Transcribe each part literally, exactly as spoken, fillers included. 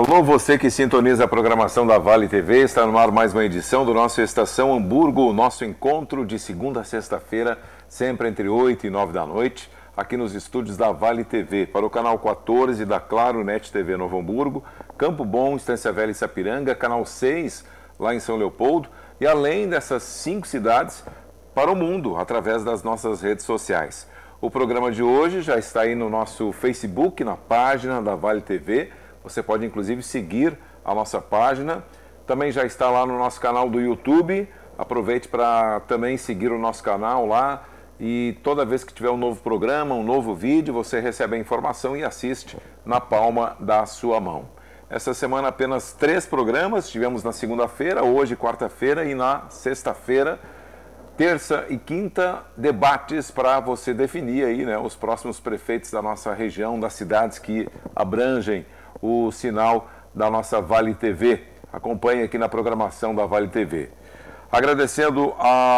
Alô, você que sintoniza a programação da Vale T V, está no ar mais uma edição do nosso Estação Hamburgo, o nosso encontro de segunda a sexta-feira, sempre entre oito e nove da noite, aqui nos estúdios da Vale T V, para o canal quatorze da Claro Net T V Novo Hamburgo, Campo Bom, Estância Velha e Sapiranga, canal seis lá em São Leopoldo, e além dessas cinco cidades, para o mundo, através das nossas redes sociais. O programa de hoje já está aí no nosso Facebook, na página da Vale T V. Você pode, inclusive, seguir a nossa página. Também já está lá no nosso canal do YouTube. Aproveite para também seguir o nosso canal lá. E toda vez que tiver um novo programa, um novo vídeo, você recebe a informação e assiste na palma da sua mão. Essa semana apenas três programas. Tivemos na segunda-feira, hoje, quarta-feira e na sexta-feira. Terça e quinta, debates para você definir aí, né, os próximos prefeitos da nossa região, das cidades que abrangem o sinal da nossa Vale T V. Acompanhe aqui na programação da Vale T V. Agradecendo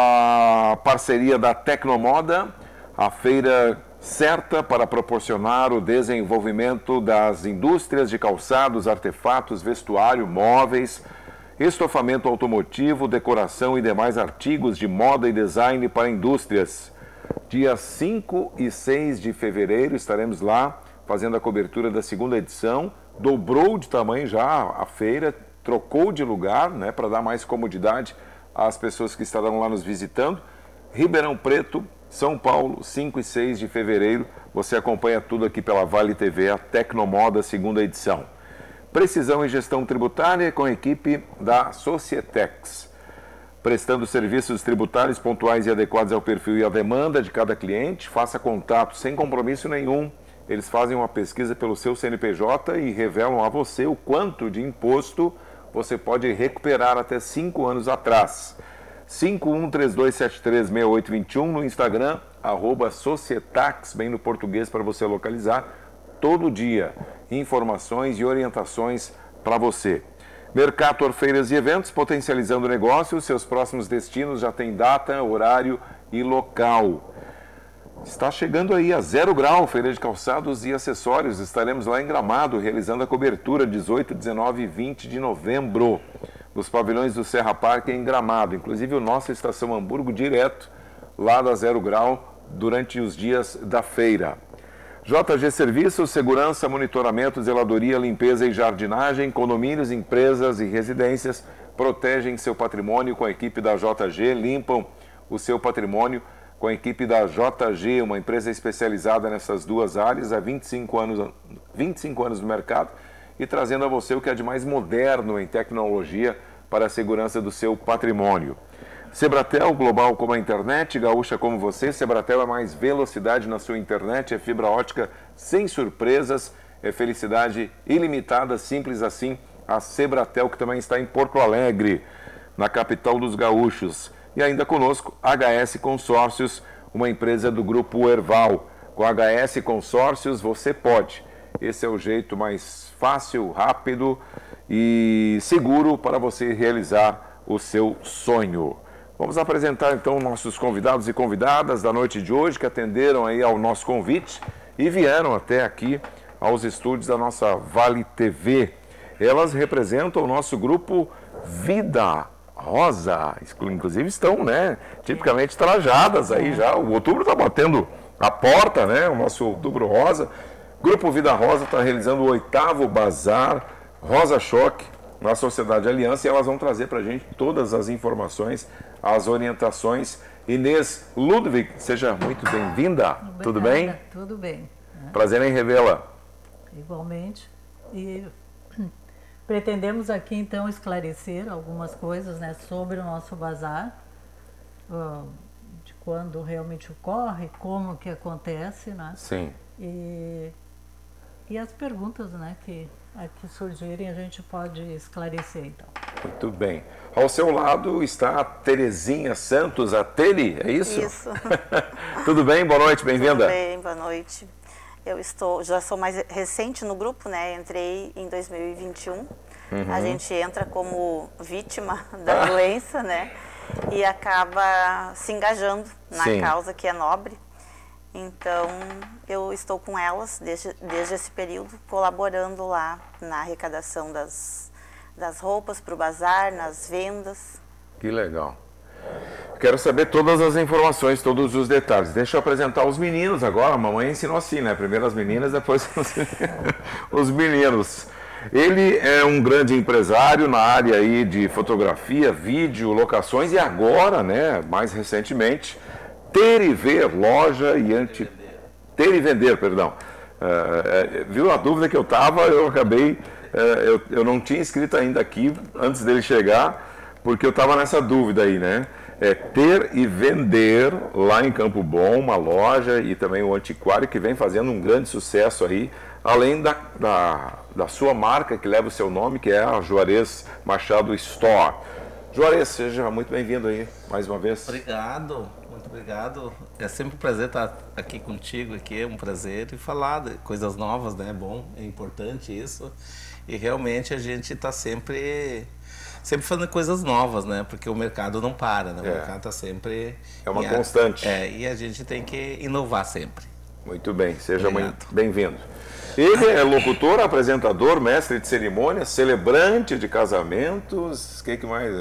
a parceria da Tecnomoda, a feira certa para proporcionar o desenvolvimento das indústrias de calçados, artefatos, vestuário, móveis, estofamento automotivo, decoração e demais artigos de moda e design para indústrias. Dia cinco e seis de fevereiro estaremos lá fazendo a cobertura da segunda edição. Dobrou de tamanho já a feira, trocou de lugar, né, para dar mais comodidade às pessoas que estarão lá nos visitando. Ribeirão Preto, São Paulo, cinco e seis de fevereiro. Você acompanha tudo aqui pela Vale T V, a Tecnomoda, segunda edição. Precisão em gestão tributária com a equipe da Societex, prestando serviços tributários pontuais e adequados ao perfil e à demanda de cada cliente. Faça contato sem compromisso nenhum. Eles fazem uma pesquisa pelo seu C N P J e revelam a você o quanto de imposto você pode recuperar até cinco anos atrás. cinco um três dois sete três seis oito dois um no Instagram, arroba Societax, bem no português para você localizar. Todo dia, informações e orientações para você. Mercator Feiras e Eventos, potencializando negócios. Seus próximos destinos já tem data, horário e local. Está chegando aí a Zero Grau, Feira de Calçados e Acessórios. Estaremos lá em Gramado, realizando a cobertura dezoito, dezenove e vinte de novembro, nos pavilhões do Serra Parque em Gramado. Inclusive o nosso Estação Hamburgo direto lá da Zero Grau durante os dias da feira. J G Serviços, segurança, monitoramento, zeladoria, limpeza e jardinagem, condomínios, empresas e residências protegem seu patrimônio com a equipe da J G, limpam o seu patrimônio com a equipe da J G, uma empresa especializada nessas duas áreas há vinte e cinco anos, vinte e cinco anos no mercado e trazendo a você o que é de mais moderno em tecnologia para a segurança do seu patrimônio. Sebratel, global como a internet, gaúcha como você. Sebratel é mais velocidade na sua internet, é fibra ótica sem surpresas, é felicidade ilimitada, simples assim. A Sebratel, que também está em Porto Alegre, na capital dos gaúchos. E ainda conosco, H S Consórcios, uma empresa do Grupo Erval. Com H S Consórcios você pode. Esse é o jeito mais fácil, rápido e seguro para você realizar o seu sonho. Vamos apresentar então nossos convidados e convidadas da noite de hoje que atenderam aí ao nosso convite e vieram até aqui aos estúdios da nossa Vale T V. Elas representam o nosso grupo Vida Rosa, inclusive estão, né, tipicamente trajadas aí já. O outubro está batendo a porta, né, o nosso outubro rosa. Grupo Vida Rosa está realizando o oitavo Bazar Rosa Choque na Sociedade Aliança e elas vão trazer para a gente todas as informações, as orientações. Inês Ludwig, seja muito bem-vinda. Tudo bem? Tudo bem. Prazer em revê-la. Igualmente. E pretendemos aqui então esclarecer algumas coisas, né, sobre o nosso bazar, uh, de quando realmente ocorre, como que acontece, né? Sim. E, e as perguntas, né, que aqui surgirem, a gente pode esclarecer, então. Muito bem. Ao seu lado está a Terezinha Santos, a Tele, é isso? Isso. Tudo bem? Boa noite, bem-vinda. Tudo bem, boa noite. Eu estou, já sou mais recente no grupo, né? Entrei em dois mil e vinte e um. Uhum. A gente entra como vítima da ah. doença, né? E acaba se engajando na Sim. causa que é nobre. Então, eu estou com elas desde, desde esse período, colaborando lá na arrecadação das, das roupas para o bazar, nas vendas. Que legal. Quero saber todas as informações, todos os detalhes. Deixa eu apresentar os meninos agora. A mamãe ensinou assim, né? Primeiro as meninas, depois os meninos. Ele é um grande empresário na área aí de fotografia, vídeo, locações e agora, né, mais recentemente, ter e ver loja e anti... ter e vender, perdão. Uh, uh, viu a dúvida que eu estava, eu acabei, uh, eu, eu não tinha escrito ainda aqui antes dele chegar, porque eu estava nessa dúvida aí, né? É ter e vender lá em Campo Bom, uma loja e também o Antiquário que vem fazendo um grande sucesso aí, além da, da, da sua marca que leva o seu nome, que é a Juarez Machado Store. Juarez, seja muito bem-vindo aí, mais uma vez. Obrigado, muito obrigado. É sempre um prazer estar aqui contigo, aqui é um prazer e falar de coisas novas, né? É bom, é importante isso. E realmente a gente está sempre... sempre fazendo coisas novas, né? Porque o mercado não para, né? O é. mercado está sempre... É uma em, constante. É, e a gente tem que inovar sempre. Muito bem, seja Obrigado. muito bem-vindo. Ele é locutor, apresentador, mestre de cerimônias, celebrante de casamentos, o que, que mais?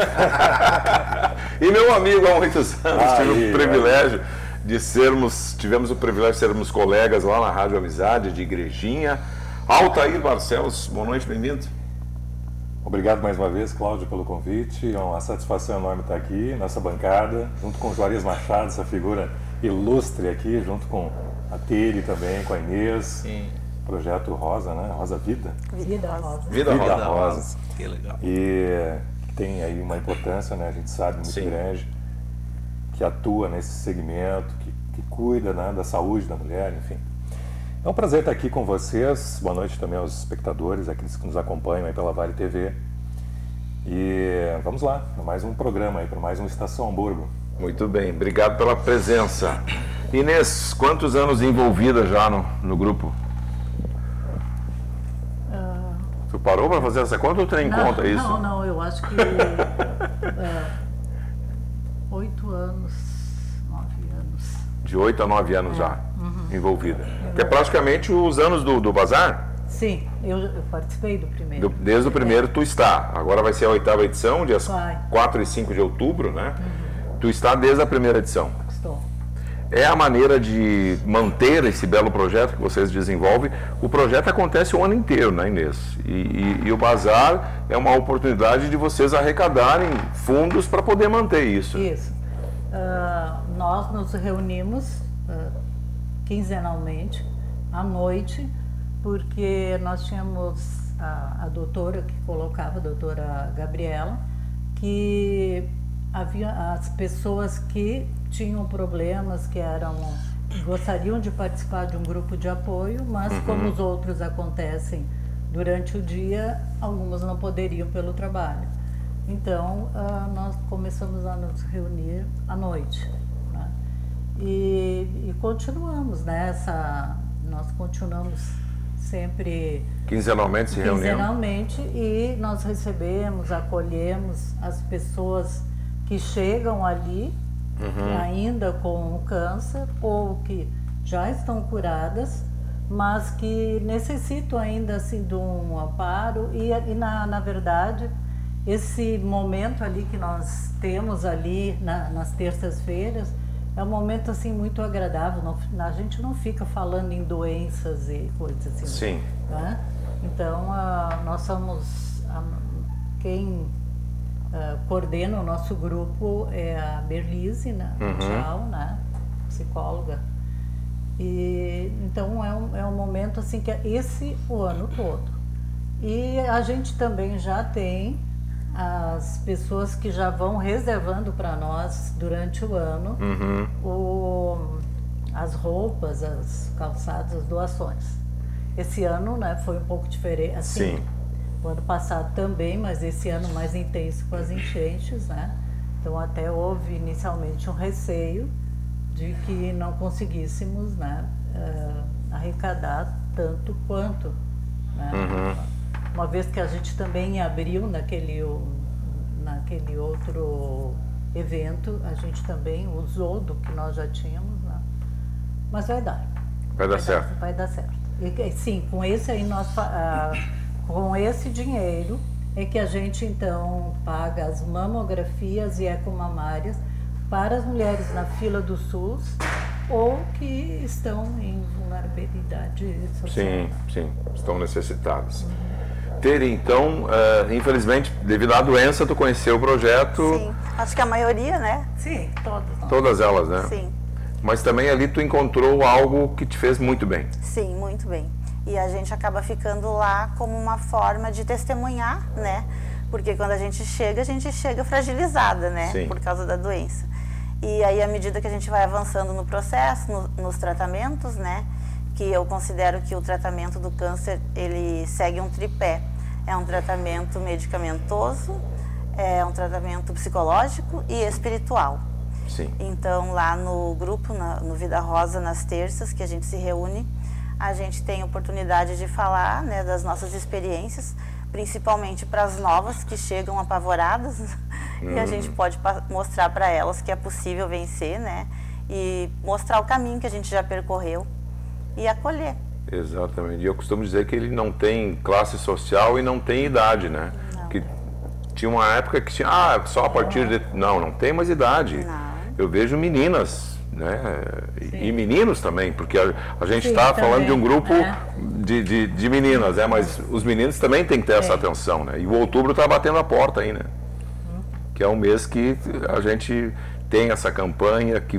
E meu amigo há muitos anos, ah, tive aí, o privilégio aí. de sermos, tivemos o privilégio de sermos colegas lá na Rádio Amizade, de Igrejinha. Altair Barcelos, boa noite, bem-vindo. Obrigado mais uma vez, Cláudio, pelo convite. É uma satisfação enorme estar aqui nessa bancada, junto com o Juarez Machado, essa figura ilustre aqui, junto com a Tere também, com a Inês. Sim. Projeto Rosa, né? Rosa Vida. Vida Rosa. Vida, Vida Rosa. Rosa. Que legal. E tem aí uma importância, né? A gente sabe, muito Sim. grande, que atua nesse segmento, que, que cuida, né, da saúde da mulher, enfim. É um prazer estar aqui com vocês. Boa noite também aos espectadores, aqueles que nos acompanham aí pela Vale T V. E vamos lá, para mais um programa aí, para mais um Estação Hamburgo. Muito bem, obrigado pela presença. Inês, quantos anos envolvida já no, no grupo? Uh, tu parou para fazer essa conta ou tem em não, conta isso? Não, não, eu acho que oito uh, anos, nove anos. De oito a nove anos é. já. Uhum. Envolvida. Que é praticamente os anos do, do bazar? Sim, eu, eu participei do primeiro. Do, desde o primeiro é. tu está. Agora vai ser a oitava edição, dias vai. quatro e cinco de outubro, né? Uhum. Tu está desde a primeira edição. Estou. É a maneira de manter esse belo projeto que vocês desenvolvem. O projeto acontece o ano inteiro, né, Inês? E, e, e o bazar é uma oportunidade de vocês arrecadarem fundos para poder manter isso. Isso. Uh, nós nos reunimos uh, quinzenalmente, à noite, porque nós tínhamos a, a doutora que colocava, a doutora Gabriela, que havia as pessoas que tinham problemas, que eram, gostariam de participar de um grupo de apoio, mas uhum. como os outros acontecem durante o dia, algumas não poderiam pelo trabalho. Então, uh, nós começamos a nos reunir à noite, né? E, e continuamos nessa, nós continuamos sempre quinzenalmente se reunindo. Quinzenalmente, e nós recebemos, acolhemos as pessoas que chegam ali uhum. ainda com o câncer ou que já estão curadas, mas que necessitam ainda assim de um amparo e, e na, na verdade esse momento ali que nós temos ali na, nas terças-feiras é um momento assim muito agradável. Não, a gente não fica falando em doenças e coisas assim. Sim. Né? Então a, nós somos a, quem a, coordena o nosso grupo é a Berlise, né? Uhum. Tchau, né? Psicóloga. E então é um, é um momento assim que é esse o ano todo. E a gente também já tem as pessoas que já vão reservando para nós durante o ano uhum. o, as roupas, as calçadas, as doações. Esse ano, né, foi um pouco diferente. Assim, Sim. O ano passado também, mas esse ano mais intenso com as enchentes, né? Então até houve inicialmente um receio de que não conseguíssemos, né, uh, arrecadar tanto quanto, né? Uhum. Uma vez que a gente também abriu naquele, naquele outro evento, a gente também usou do que nós já tínhamos, né? Mas vai dar. Vai dar certo. Vai dar certo. E, sim, com esse aí nós, ah, com esse dinheiro é que a gente então paga as mamografias e ecomamárias para as mulheres na fila do SUS ou que estão em vulnerabilidade social. Sim, sim, estão necessitadas. Uhum. Tere, então, uh, infelizmente, devido à doença, tu conheceu o projeto? Sim, acho que a maioria, né? Sim, todas. Todas elas, né? Sim. Mas também ali tu encontrou algo que te fez muito bem. Sim, muito bem. E a gente acaba ficando lá como uma forma de testemunhar, né? Porque quando a gente chega, a gente chega fragilizada, né? Sim. Por causa da doença. E aí, à medida que a gente vai avançando no processo, no, nos tratamentos, né? Que eu considero que o tratamento do câncer, ele segue um tripé. É um tratamento medicamentoso, é um tratamento psicológico e espiritual. Sim. Então, lá no grupo, na, no Vida Rosa, nas terças, que a gente se reúne, a gente tem oportunidade de falar, né, das nossas experiências, principalmente para as novas que chegam apavoradas, uhum. E a gente pode mostrar para elas que é possível vencer, né, e mostrar o caminho que a gente já percorreu e acolher. Exatamente. E eu costumo dizer que ele não tem classe social e não tem idade, né? Não. Que tinha uma época que tinha, ah, só a partir de... Não, não tem mais idade. Não. Eu vejo meninas, né? E, e meninos também, porque a, a gente está falando também. de um grupo é. de, de, de meninas, né? Mas os meninos também têm que ter essa é. atenção, né? E o outubro está batendo a porta aí, né? Hum. Que é um mês que a gente tem essa campanha que...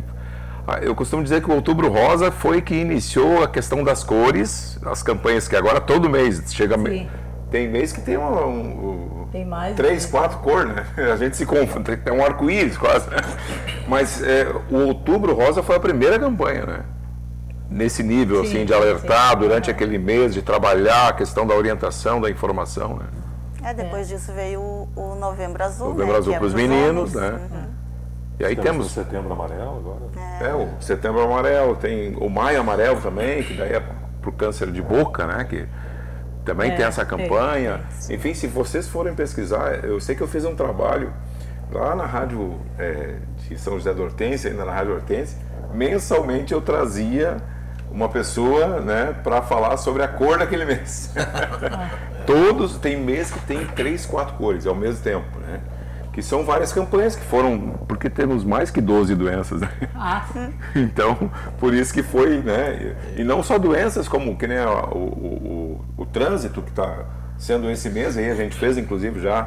Eu costumo dizer que o Outubro Rosa foi que iniciou a questão das cores, as campanhas que agora todo mês chega... Sim. Tem mês que tem um, um, tem mais, três, né? quatro cores, né? A gente se confunde, tem um arco-íris quase, né? Mas é, o Outubro Rosa foi a primeira campanha, né? Nesse nível, sim, assim, de alertar sim. durante aquele mês, de trabalhar a questão da orientação, da informação, né? É, depois é. disso veio o, o Novembro Azul, Novembro né? Azul para os meninos, né? Uhum. E aí temos, temos o Setembro Amarelo agora. É. é, o Setembro Amarelo, tem o Maio Amarelo também, que daí é para o câncer de boca, né? Que também é, tem essa campanha. É, é. Enfim, se vocês forem pesquisar, eu sei que eu fiz um trabalho lá na rádio é, de São José do Hortência, ainda na Rádio Hortência, mensalmente eu trazia uma pessoa, né, para falar sobre a cor daquele mês. Todos, tem mês que tem três, quatro cores ao mesmo tempo, né? Que são várias campanhas que foram, porque temos mais que doze doenças, né? Ah. Então, por isso que foi, né? E não só doenças, como que nem o, o, o, o trânsito que está sendo esse mês, aí a gente fez inclusive já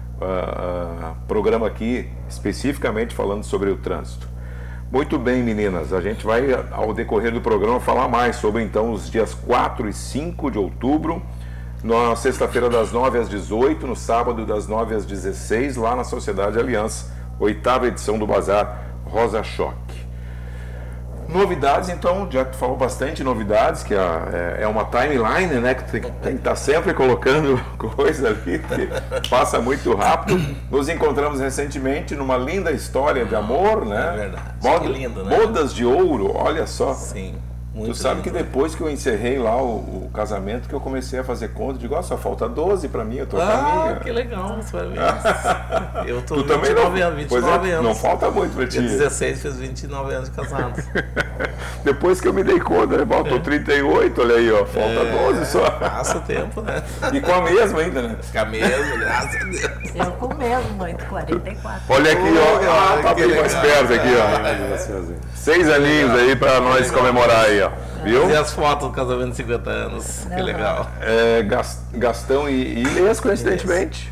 uh, uh, programa aqui especificamente falando sobre o trânsito. Muito bem, meninas, a gente vai ao decorrer do programa falar mais sobre então os dias quatro e cinco de outubro, na sexta-feira das nove às dezoito, no sábado das nove às dezesseis, lá na Sociedade Aliança, oitava edição do Bazar Rosa Choque. Novidades, então, já que tu falou bastante novidades, que é, é uma timeline, né, que tem, tem que estar sempre colocando coisa ali, que passa muito rápido. Nos encontramos recentemente numa linda história de amor, né? É verdade. Boda, que lindo, né? Bodas de ouro, olha só. Sim. Muito tu sabe lindo. que depois que eu encerrei lá o, o casamento, que eu comecei a fazer conta, digo, ó, só falta doze pra mim, eu tô ah, com a minha. Que legal, isso vai ver. Eu tô tu vinte e nove também não, anos, vinte e pois nove é, anos. Não falta muito pra ti. Dia dezesseis fez vinte e nove anos de casado. Depois que eu me dei conta, né, faltou trinta e oito, olha aí, ó, falta é, doze só. Passa o tempo, né? E com a mesma ainda, né? Com a mesma, graças a Deus. Eu com o mesmo, mãe, quarenta e quatro. Olha aqui, ó, ah, tá bem mais perto aqui, ó. Seis aninhos aí pra nós comemorar aí, ó. Viu? E as fotos do casamento de cinquenta anos, que legal. É, Gastão e Inês, coincidentemente.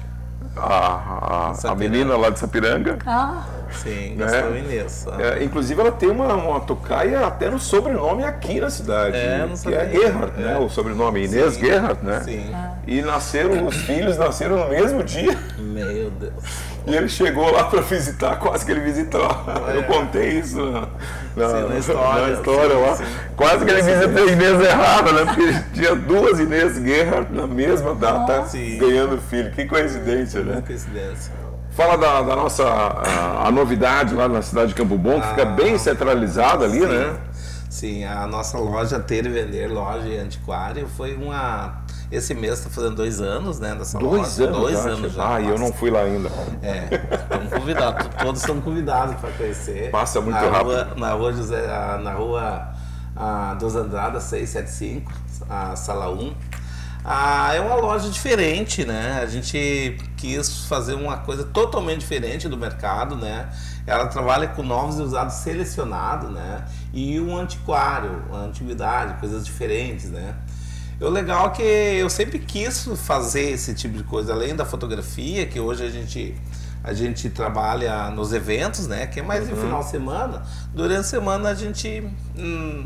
A, a, a menina lá de Sapiranga. Ah, sim, né? Gastão e Inês. Ah. É, inclusive ela tem uma, uma tocaia até no sobrenome aqui na cidade. É, não que sabia. é Gerhardt, né? É. O sobrenome Inês Sim. Gerhardt, né? Sim. ah. E nasceram, os filhos nasceram no mesmo dia. Meu Deus. E ele chegou lá para visitar, quase que ele visitou. É. Eu contei isso na, na, Sim, na história, na história sim, lá. sim. Quase que ele visitou a Inês errada, né? Porque tinha duas Inês Gerhardt na mesma data Sim. ganhando filho. Que coincidência, né? Que coincidência. Fala da, da nossa a, a novidade lá na cidade de Campo Bom, que fica Ah, bem centralizada ali, sim. né? Sim, a nossa loja Ter e Vender, loja e antiquário, foi uma... Esse mês está fazendo dois anos, né, dessa Dois loja. anos Dois já, anos já. Ah, e eu não fui lá ainda. É, estamos convidados, todos estão convidados para conhecer. Passa muito na rápido. Rua, na rua José, na rua a Dos Andradas seiscentos e setenta e cinco, a sala um. Ah, é uma loja diferente, né? A gente quis fazer uma coisa totalmente diferente do mercado, né? Ela trabalha com novos e usados selecionados, né? E um antiquário, uma antiguidade, coisas diferentes, né? O legal é que eu sempre quis fazer esse tipo de coisa, além da fotografia, que hoje a gente, a gente trabalha nos eventos, né? Que é mais no final de semana. Durante a semana a gente... Hum,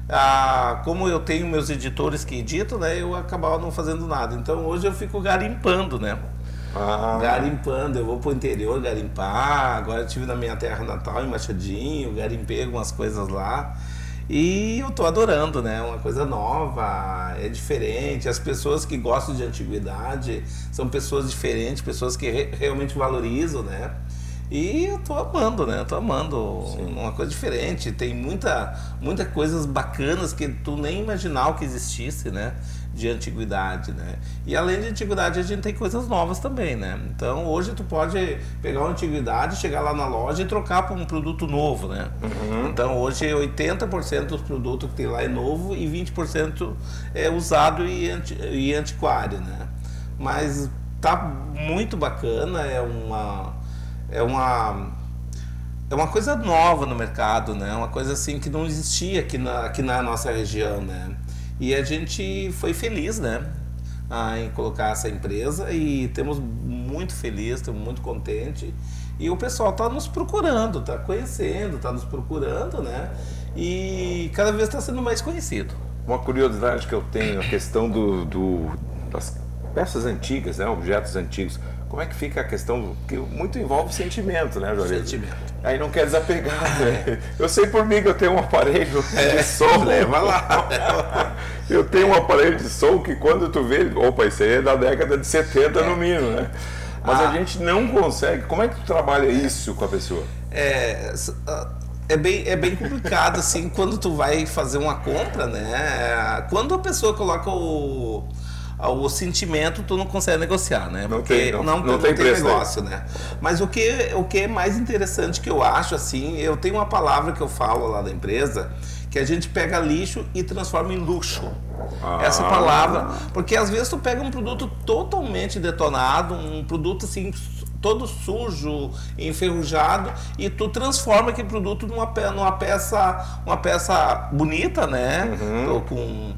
Ah, como eu tenho meus editores que editam, né, eu acabava não fazendo nada. Então hoje eu fico garimpando, né? Ah. Garimpando, eu vou pro interior garimpar. Agora eu estive na minha terra natal, em Machadinho, garimpei algumas coisas lá. E eu tô adorando, né? Uma coisa nova, é diferente. As pessoas que gostam de antiguidade são pessoas diferentes, pessoas que re realmente valorizam, né? E eu tô amando, né? Eu tô amando. Sim. Uma coisa diferente. Tem muita, muita coisas bacanas que tu nem imaginava que existisse, né? De antiguidade, né? E além de antiguidade, a gente tem coisas novas também, né? Então hoje tu pode pegar uma antiguidade, chegar lá na loja e trocar por um produto novo, né? Uhum. Então hoje oitenta por cento dos produtos que tem lá é novo e vinte por cento é usado e, anti, e antiquário, né? Mas tá muito bacana, é uma... É uma, é uma coisa nova no mercado, né? Uma coisa assim que não existia aqui na, aqui na nossa região, né? E a gente foi feliz, né? Ah, em colocar essa empresa e temos muito feliz, estamos muito contentes. E o pessoal está nos procurando, está conhecendo, está nos procurando, né? E cada vez está sendo mais conhecido. Uma curiosidade que eu tenho, a questão do, do, das peças antigas, né? Objetos antigos. Como é que fica a questão, que muito envolve sentimento, né, Juarez? Sentimento. Aí não quer desapegar, né? Eu sei por mim que eu tenho um aparelho é, de som. Leva lá. Eu tenho um aparelho de som que quando tu vê, opa, isso aí é da década de setenta é. no mínimo, né? Mas ah. a gente não consegue. Como é que tu trabalha isso com a pessoa? É... É bem, é bem complicado, assim, quando tu vai fazer uma compra, né? Quando a pessoa coloca o... o sentimento tu não consegue negociar, né? Não Porque tem, não, não, não, não tem, tem negócio, aí. né? Mas o que, o que é mais interessante que eu acho, assim, eu tenho uma palavra que eu falo lá da empresa, que a gente pega lixo e transforma em luxo. Ah. Essa palavra, porque às vezes tu pega um produto totalmente detonado, um produto assim, todo sujo, enferrujado, e tu transforma aquele produto numa, numa peça, uma peça bonita, né? Uhum. Com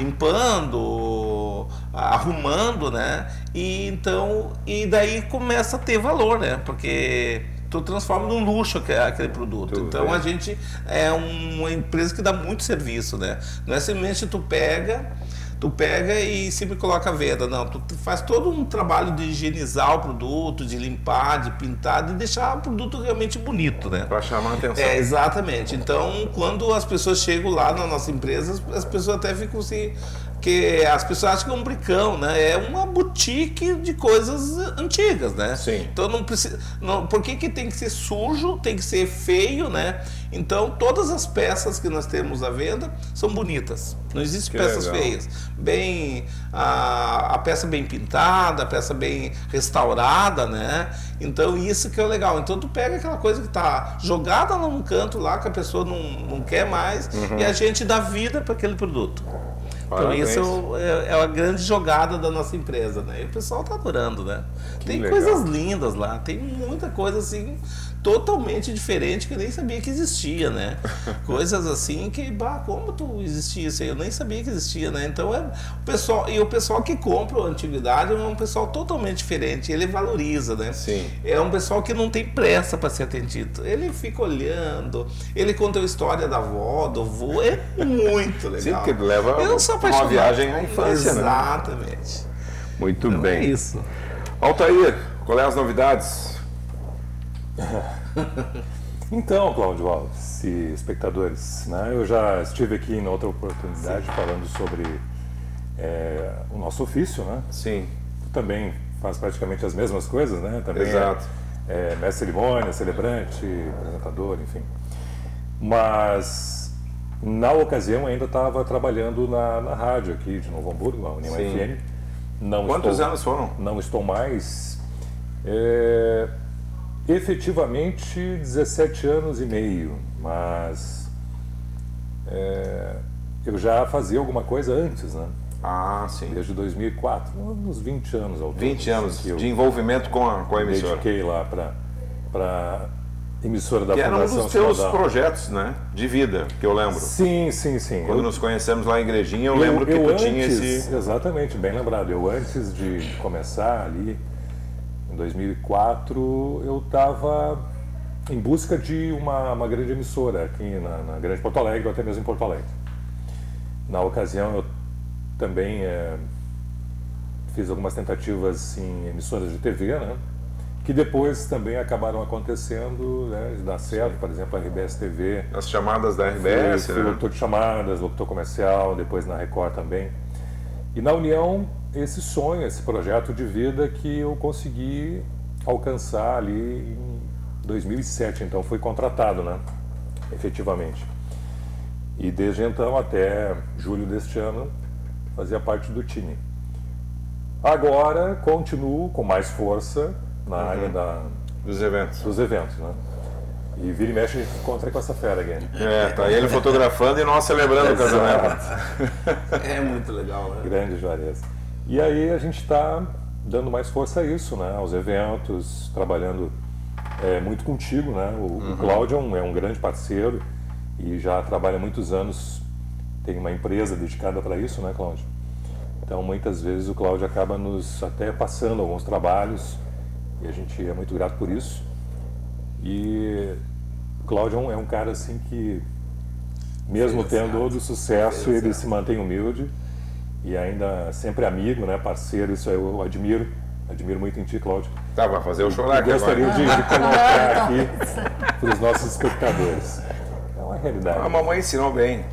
limpando, arrumando, né? E então, e daí começa a ter valor, né? Porque tu transforma num luxo aquele produto. Tudo então bem. A gente é uma empresa que dá muito serviço, né? Não é simplesmente tu pega, tu pega e sempre coloca a venda, não. Tu faz todo um trabalho de higienizar o produto, de limpar, de pintar, de deixar o produto realmente bonito, né? Para chamar a atenção. É, exatamente. Então, quando as pessoas chegam lá na nossa empresa, as pessoas até ficam assim, que as pessoas acham que é um bricão, né? É uma boutique de coisas antigas, né? Sim. Então não precisa, não, por que que tem que ser sujo, tem que ser feio, né? Então todas as peças que nós temos à venda são bonitas. Não existem que peças legal. feias. Bem, a, a peça bem pintada, a peça bem restaurada, né? Então isso que é o legal. Então tu pega aquela coisa que tá jogada lá num canto lá que a pessoa não, não quer mais, uhum. e a gente dá vida para aquele produto. Parabéns. Então isso é, é a grande jogada da nossa empresa, né? E o pessoal tá adorando, né? Que tem legal. Coisas lindas lá, tem muita coisa assim totalmente diferente que eu nem sabia que existia, né? Coisas assim que, bah, como tu existia isso aí? Eu nem sabia que existia, né? Então é o pessoal, e o pessoal que compra a antiguidade é um pessoal totalmente diferente, ele valoriza, né? Sim. É um pessoal que não tem pressa para ser atendido. Ele fica olhando, ele conta a história da avó, do avô, é muito legal. Sim, porque leva eu sou uma viagem à infância, exatamente. Né? Muito então bem. É isso. Altair, qual é as novidades? Então, Cláudio Alves e espectadores, né, eu já estive aqui em outra oportunidade Sim. falando sobre é, o nosso ofício, né? Sim. Tu também faz praticamente as mesmas coisas, né? Também Exato. É, é mestre cerimônia, celebrante, apresentador, enfim. Mas na ocasião ainda estava trabalhando na, na rádio aqui de Novo Hamburgo, a União F M. Não Quantos estou, anos foram? Não estou mais. É, efetivamente dezessete anos e meio, mas é, eu já fazia alguma coisa antes, né? Ah, sim. Desde dois mil e quatro, uns vinte anos ao todo. vinte anos que eu de envolvimento com a, com a me emissora. dediquei lá para emissora da Que era um Fundação dos teus Sinodal. projetos, né? De vida, que eu lembro. Sim, sim, sim. Quando Eu- nos conhecemos lá em Igrejinha, eu, lembro que eu tu antes, tinha esse... Exatamente, bem lembrado. Eu antes de começar ali, em dois mil e quatro, eu estava em busca de uma, uma grande emissora aqui na, na Grande Porto Alegre, ou até mesmo em Porto Alegre. Na ocasião, eu também é, fiz algumas tentativas em emissoras de T V, né? Que depois também acabaram acontecendo, né, de dar certo. Por exemplo, a R B S T V. As chamadas da R B Fui, S, fui né? locutor de chamadas, locutor comercial, depois na Record também. E na União, esse sonho, esse projeto de vida que eu consegui alcançar ali em dois mil e sete, então fui contratado, né, efetivamente. E desde então até julho deste ano fazia parte do time. Agora continuo com mais força na Uhum. área da, Dos eventos. dos eventos, né? E vira e mexe a gente encontra com essa fera, Guilherme. É, tá ele fotografando e nós celebrando o casamento. É muito legal, né? Grande Juarez. E aí a gente está dando mais força a isso, né? Aos eventos, trabalhando é, muito contigo, né? O, Uhum. o Cláudio é um, é um grande parceiro e já trabalha há muitos anos, tem uma empresa dedicada para isso, né, Cláudio? Então muitas vezes o Cláudio acaba nos até passando alguns trabalhos e a gente é muito grato por isso. E o Cláudio é um, é um cara assim que, mesmo tendo todo o sucesso, ele se mantém humilde e ainda sempre amigo, né, parceiro. Isso eu admiro, admiro muito em ti, Cláudio. Tá, vai fazer eu chorar aqui Eu gostaria agora. de, de colocar aqui para os nossos espectadores. É uma realidade. A mamãe ensinou bem.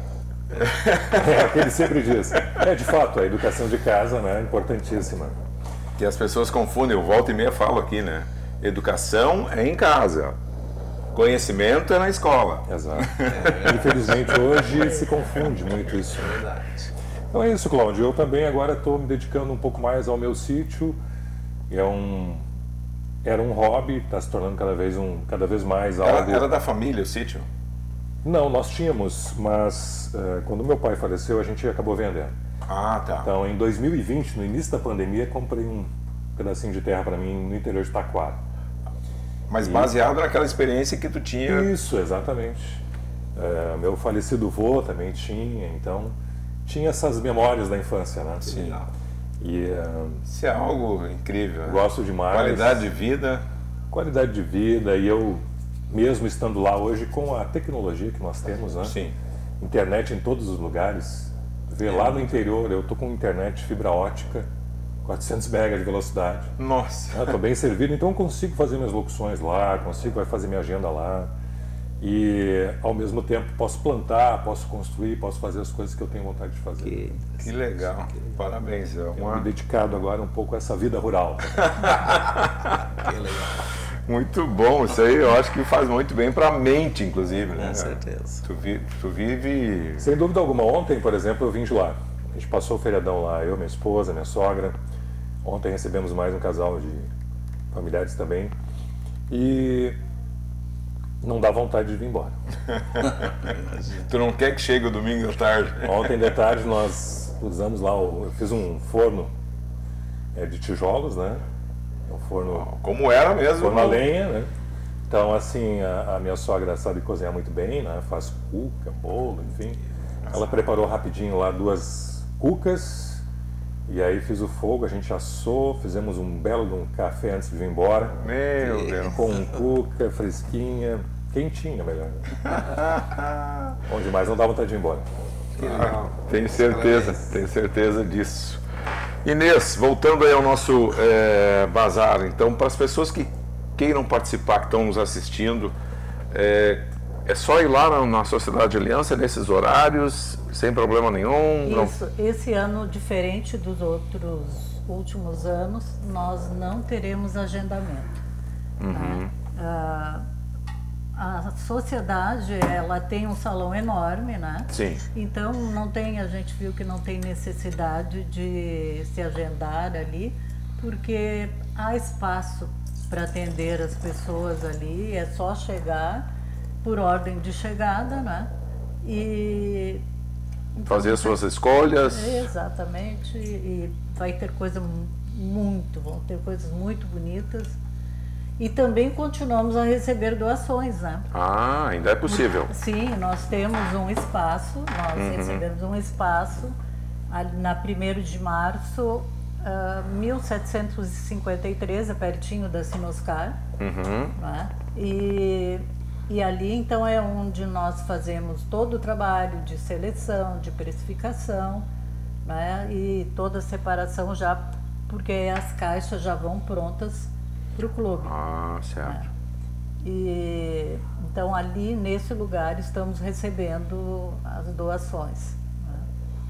É o que ele sempre diz. É, de fato, a educação de casa, né, é importantíssima. Que as pessoas confundem, eu volto e meia falo aqui, né? Educação é em casa, conhecimento é na escola. Exato. Infelizmente hoje se confunde muito isso. Verdade. Então é isso, Cláudio. Eu também agora estou me dedicando um pouco mais ao meu sítio. É um, era um hobby, está se tornando cada vez, um, cada vez mais algo... Era, era da família o sítio? Não, nós tínhamos, mas eh, quando meu pai faleceu a gente acabou vendendo. Ah, tá. Então em dois mil e vinte, no início da pandemia, comprei um pedacinho de terra para mim no interior de Taquara. Mas baseado naquela experiência que tu tinha. Isso, exatamente. É, meu falecido vô também tinha, então tinha essas memórias da infância, né? Sim. E é, Isso é algo incrível. Né? gosto demais. Qualidade de vida. Qualidade de vida, e eu, mesmo estando lá hoje, com a tecnologia que nós temos, né? Sim. Internet em todos os lugares. Vê lá no interior, eu tô com internet fibra ótica, quatrocentos megas de velocidade. Nossa. Estou bem servido, então eu consigo fazer minhas locuções lá, consigo vai fazer minha agenda lá. E, ao mesmo tempo, posso plantar, posso construir, posso fazer as coisas que eu tenho vontade de fazer. Que, Que legal. Parabéns. É Eu uma... me dedicado agora um pouco a essa vida rural. que legal. Muito bom. Isso aí eu acho que faz muito bem para a mente, inclusive. Né, Com cara? certeza. Tu, vi, tu vive... Sem dúvida alguma, ontem, por exemplo, eu vim de lá. A gente passou o feriadão lá, eu, minha esposa, minha sogra. Ontem recebemos mais um casal de familiares também. E não dá vontade de vir embora. Tu não quer que chegue o domingo à tarde. Ontem de tarde nós usamos lá, o- eu fiz um forno é, de tijolos, né? Um forno, Como era mesmo. forno a lenha, né? Então, assim, a, a minha sogra sabe cozinhar muito bem, né? Faz cuca, bolo, enfim. Ela preparou rapidinho lá duas cucas e aí fiz o fogo, a gente assou, fizemos um belo de um café antes de vir embora. Meu Deus. Com cuca, fresquinha, quentinha, melhor. Onde mais não dá vontade de ir embora. Que legal. Tenho certeza, tenho certeza disso. Inês, voltando aí ao nosso é, bazar, então, para as pessoas que queiram participar, que estão nos assistindo, é, é só ir lá na, na Sociedade de Aliança, nesses horários, sem problema nenhum? Não- Isso, esse ano, diferente dos outros últimos anos, nós não teremos agendamento. Tá? Ah, a sociedade, ela tem um salão enorme, né? Sim. Então não tem, a gente viu que não tem necessidade de se agendar ali, porque há espaço para atender as pessoas ali, é só chegar por ordem de chegada, né? E fazer as suas escolhas. Exatamente, e vai ter coisa muito, vão ter coisas muito bonitas. E também continuamos a receber doações, né? Ah, ainda é possível. Sim, nós temos um espaço, nós uhum. recebemos um espaço na primeiro de março, uh, mil setecentos e cinquenta e três, é pertinho da Sinoscar. Uhum. Né? E, e ali, então, é onde nós fazemos todo o trabalho de seleção, de precificação, né? E toda a separação já, porque as caixas já vão prontas para o clube. Ah, certo. Né? E, então, ali, nesse lugar, estamos recebendo as doações. Né?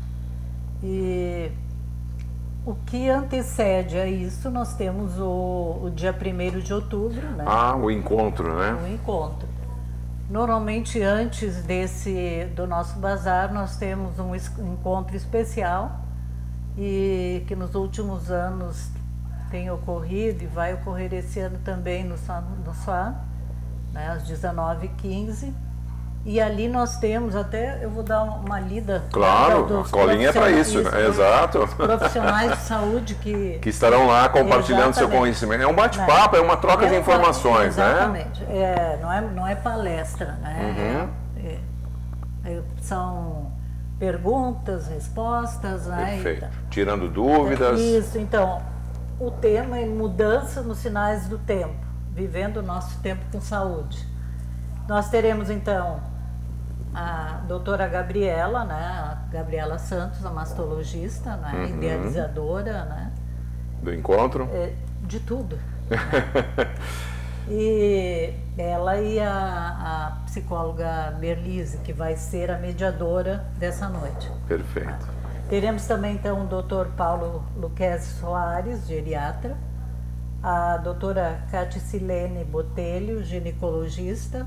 E o que antecede a isso, nós temos o, o dia primeiro de outubro. Né? Ah, o encontro, né? O encontro. Normalmente, antes desse, do nosso bazar, nós temos um encontro especial e que nos últimos anos tem ocorrido e vai ocorrer esse ano também no, no S A, né, às dezenove e quinze. E ali nós temos, até eu vou dar uma lida. Claro, a colinha é para isso, né? Exato. Os profissionais de saúde que... Que estarão lá compartilhando seu conhecimento. É um bate-papo, é uma troca é de informações, exatamente. né? É, não, é, não é palestra, né? Uhum. É, é, são perguntas, respostas, né? Perfeito. Então, tirando dúvidas. Isso, então, o tema é mudança nos sinais do tempo, vivendo o nosso tempo com saúde. Nós teremos, então, a doutora Gabriela, né, a Gabriela Santos, a mastologista, né, uhum. idealizadora, né, do encontro. É, de tudo. Né? E ela e a, a psicóloga Berlise, que vai ser a mediadora dessa noite. Perfeito. Né? Teremos também, então, o doutor Paulo Luquezzi Soares, geriatra, a doutora Caticilene Botelho, ginecologista,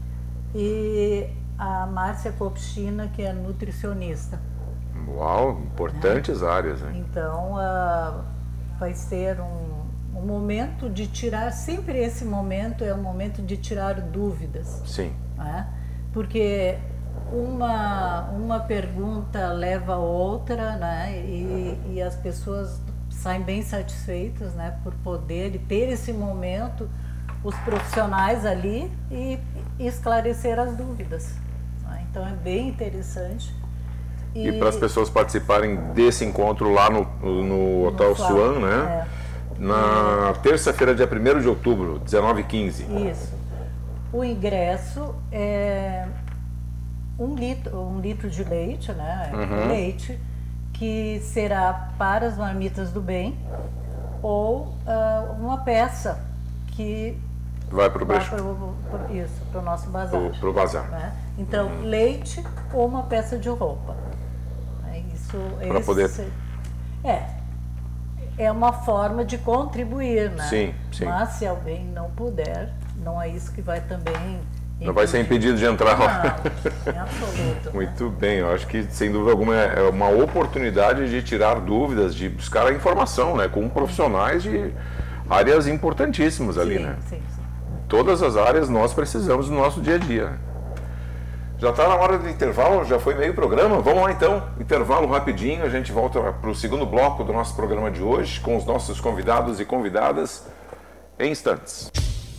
e a Márcia Kopchina, que é nutricionista. Uau, importantes né? áreas, né? Então, uh, vai ser um, um momento de tirar, sempre esse momento é um momento de tirar dúvidas. Sim. Né? Porque uma, uma pergunta leva a outra, né? E, e as pessoas saem bem satisfeitas, né? Por poder ter esse momento, os profissionais ali e, e esclarecer as dúvidas. Né? Então é bem interessante. E, e para as pessoas participarem desse encontro lá no, no, no Hotel Swan, né? É. Na é. terça-feira, dia primeiro de outubro, dezenove e quinze. Isso. O ingresso é um litro, um litro de leite, né? Uhum. Leite, que será para as marmitas do bem, ou uh, uma peça que vai para o brejo. Isso, para o nosso bazar. Para o bazar. Né? Então, uhum. leite ou uma peça de roupa. É isso. Para poder. É. É uma forma de contribuir, né? Sim, sim. Mas se alguém não puder, não é isso que vai também. Não vai ser impedido de entrar lá. Não, em absoluto. Muito né? bem, eu acho que sem dúvida alguma é uma oportunidade de tirar dúvidas, de buscar a informação, né? Com profissionais de áreas importantíssimas ali, sim, né? Sim, sim. Todas as áreas nós precisamos no nosso dia a dia. Já está na hora do intervalo, já foi meio programa. Vamos lá então, intervalo rapidinho, a gente volta para o segundo bloco do nosso programa de hoje com os nossos convidados e convidadas em instantes.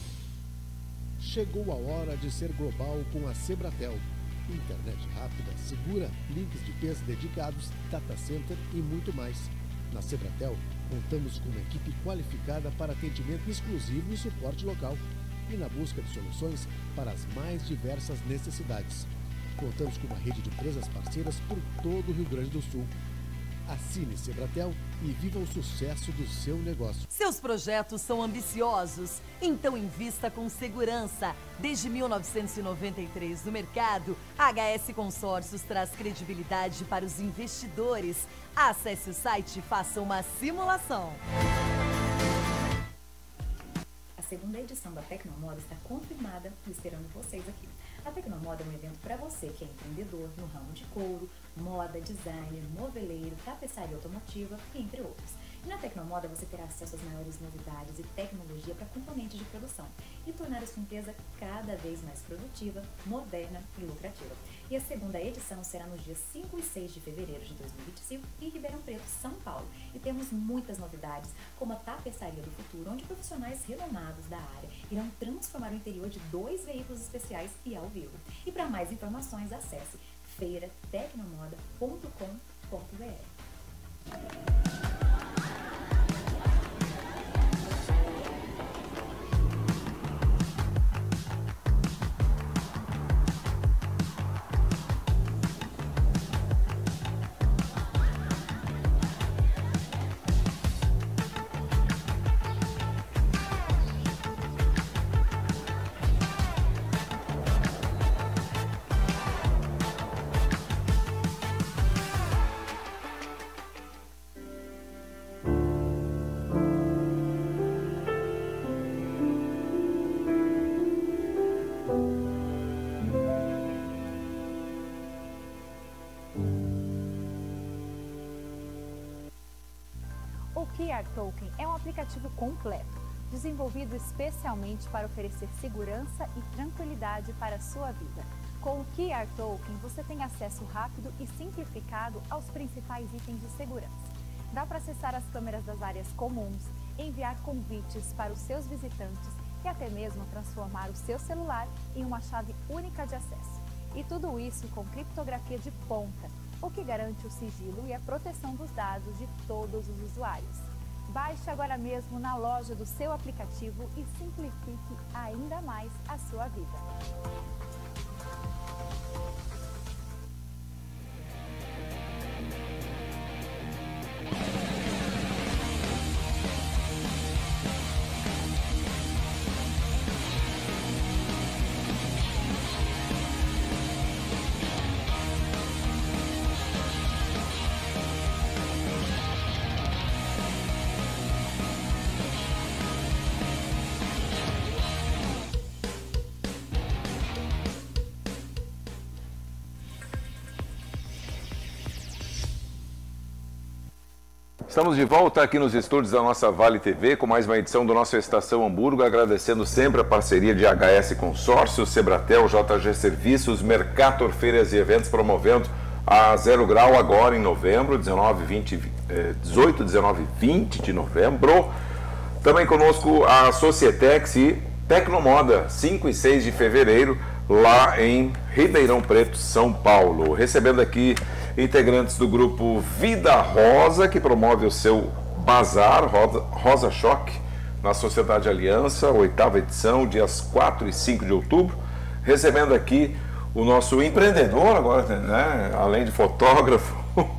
Chegou a hora de ser global com a Sebratel. Internet rápida, segura, links de peso dedicados, data center e muito mais. Na Sebratel, contamos com uma equipe qualificada para atendimento exclusivo e suporte local e na busca de soluções para as mais diversas necessidades. Contamos com uma rede de empresas parceiras por todo o Rio Grande do Sul. Assine Sebratel e viva o sucesso do seu negócio. Seus projetos são ambiciosos, então invista com segurança. Desde mil novecentos e noventa e três no mercado, a H S Consórcios traz credibilidade para os investidores. Acesse o site e faça uma simulação. segunda edição da Tecnomoda está confirmada e esperando vocês aqui. A Tecnomoda é um evento para você que é empreendedor no ramo de couro, moda, designer, moveleiro, tapeçaria automotiva, entre outros. E na Tecnomoda você terá acesso às maiores novidades e tecnologia para componentes de produção e tornar a sua empresa cada vez mais produtiva, moderna e lucrativa. E a segunda edição será nos dias cinco e seis de fevereiro de dois mil e vinte e cinco em Ribeirão Preto, São Paulo. E temos muitas novidades, como a tapeçaria do futuro, onde profissionais renomados da área irão transformar o interior de dois veículos especiais e ao vivo. E para mais informações, acesse feira tecnomoda ponto com ponto br. O Kia Token é um aplicativo completo, desenvolvido especialmente para oferecer segurança e tranquilidade para a sua vida. Com o Kia Token, você tem acesso rápido e simplificado aos principais itens de segurança. Dá para acessar as câmeras das áreas comuns, enviar convites para os seus visitantes e até mesmo transformar o seu celular em uma chave única de acesso. E tudo isso com criptografia de ponta, o que garante o sigilo e a proteção dos dados de todos os usuários. Baixe agora mesmo na loja do seu aplicativo e simplifique ainda mais a sua vida. Estamos de volta aqui nos estúdios da nossa Vale T V com mais uma edição do nosso Estação Hamburgo, agradecendo sempre a parceria de H S Consórcios, Sebratel, J G Serviços, Mercator Feiras e Eventos, promovendo a Zero Grau agora em novembro, dezenove, vinte, dezoito, dezenove e vinte de novembro. Também conosco a Societex e Tecnomoda, cinco e seis de fevereiro, lá em Ribeirão Preto, São Paulo. Recebendo aqui integrantes do grupo Vida Rosa, que promove o seu bazar Rosa, Rosa Choque na Sociedade Aliança, oitava edição, dias quatro e cinco de outubro. Recebendo aqui o nosso empreendedor, agora, né, além de fotógrafo,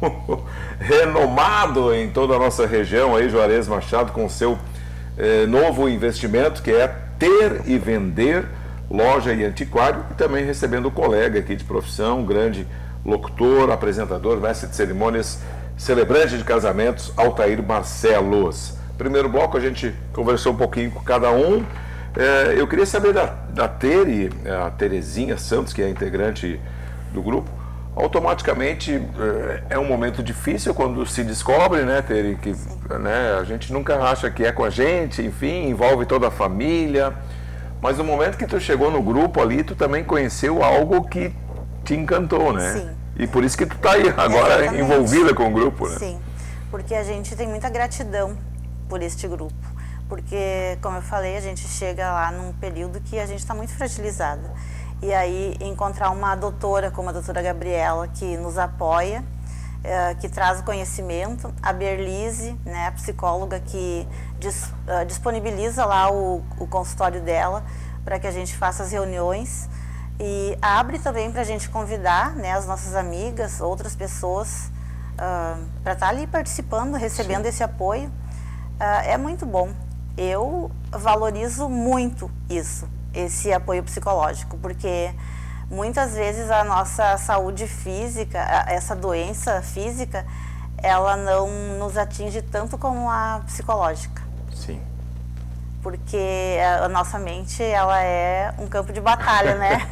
renomado em toda a nossa região, aí, Juarez Machado, com o seu eh, novo investimento, que é Ter e Vender, loja e antiquário, e também recebendo o colega aqui de profissão, grande locutor, apresentador, mestre de cerimônias, celebrante de casamentos, Altair Barcelos. Primeiro bloco a gente conversou um pouquinho com cada um. É, eu queria saber da, da Tere, a Terezinha Santos, que é integrante do grupo. Automaticamente é, é um momento difícil quando se descobre, né, Tere, que né, a gente nunca acha que é com a gente, enfim, envolve toda a família. Mas no momento que tu chegou no grupo ali, tu também conheceu algo que te encantou, né? Sim. E por isso que tu tá aí agora, exatamente, envolvida com o grupo, né? Sim, porque a gente tem muita gratidão por este grupo. Porque, como eu falei, a gente chega lá num período que a gente está muito fragilizada. E aí, encontrar uma doutora como a doutora Gabriela, que nos apoia, é, que traz o conhecimento, a Berlise, né, a psicóloga que dis, uh, disponibiliza lá o, o consultório dela para que a gente faça as reuniões. E abre também para a gente convidar, né, as nossas amigas, outras pessoas, uh, para estar ali participando, recebendo, sim, esse apoio. Uh, é muito bom. Eu valorizo muito isso, esse apoio psicológico, porque muitas vezes a nossa saúde física, essa doença física, ela não nos atinge tanto como a psicológica. Sim. porque a nossa mente, ela é um campo de batalha, né?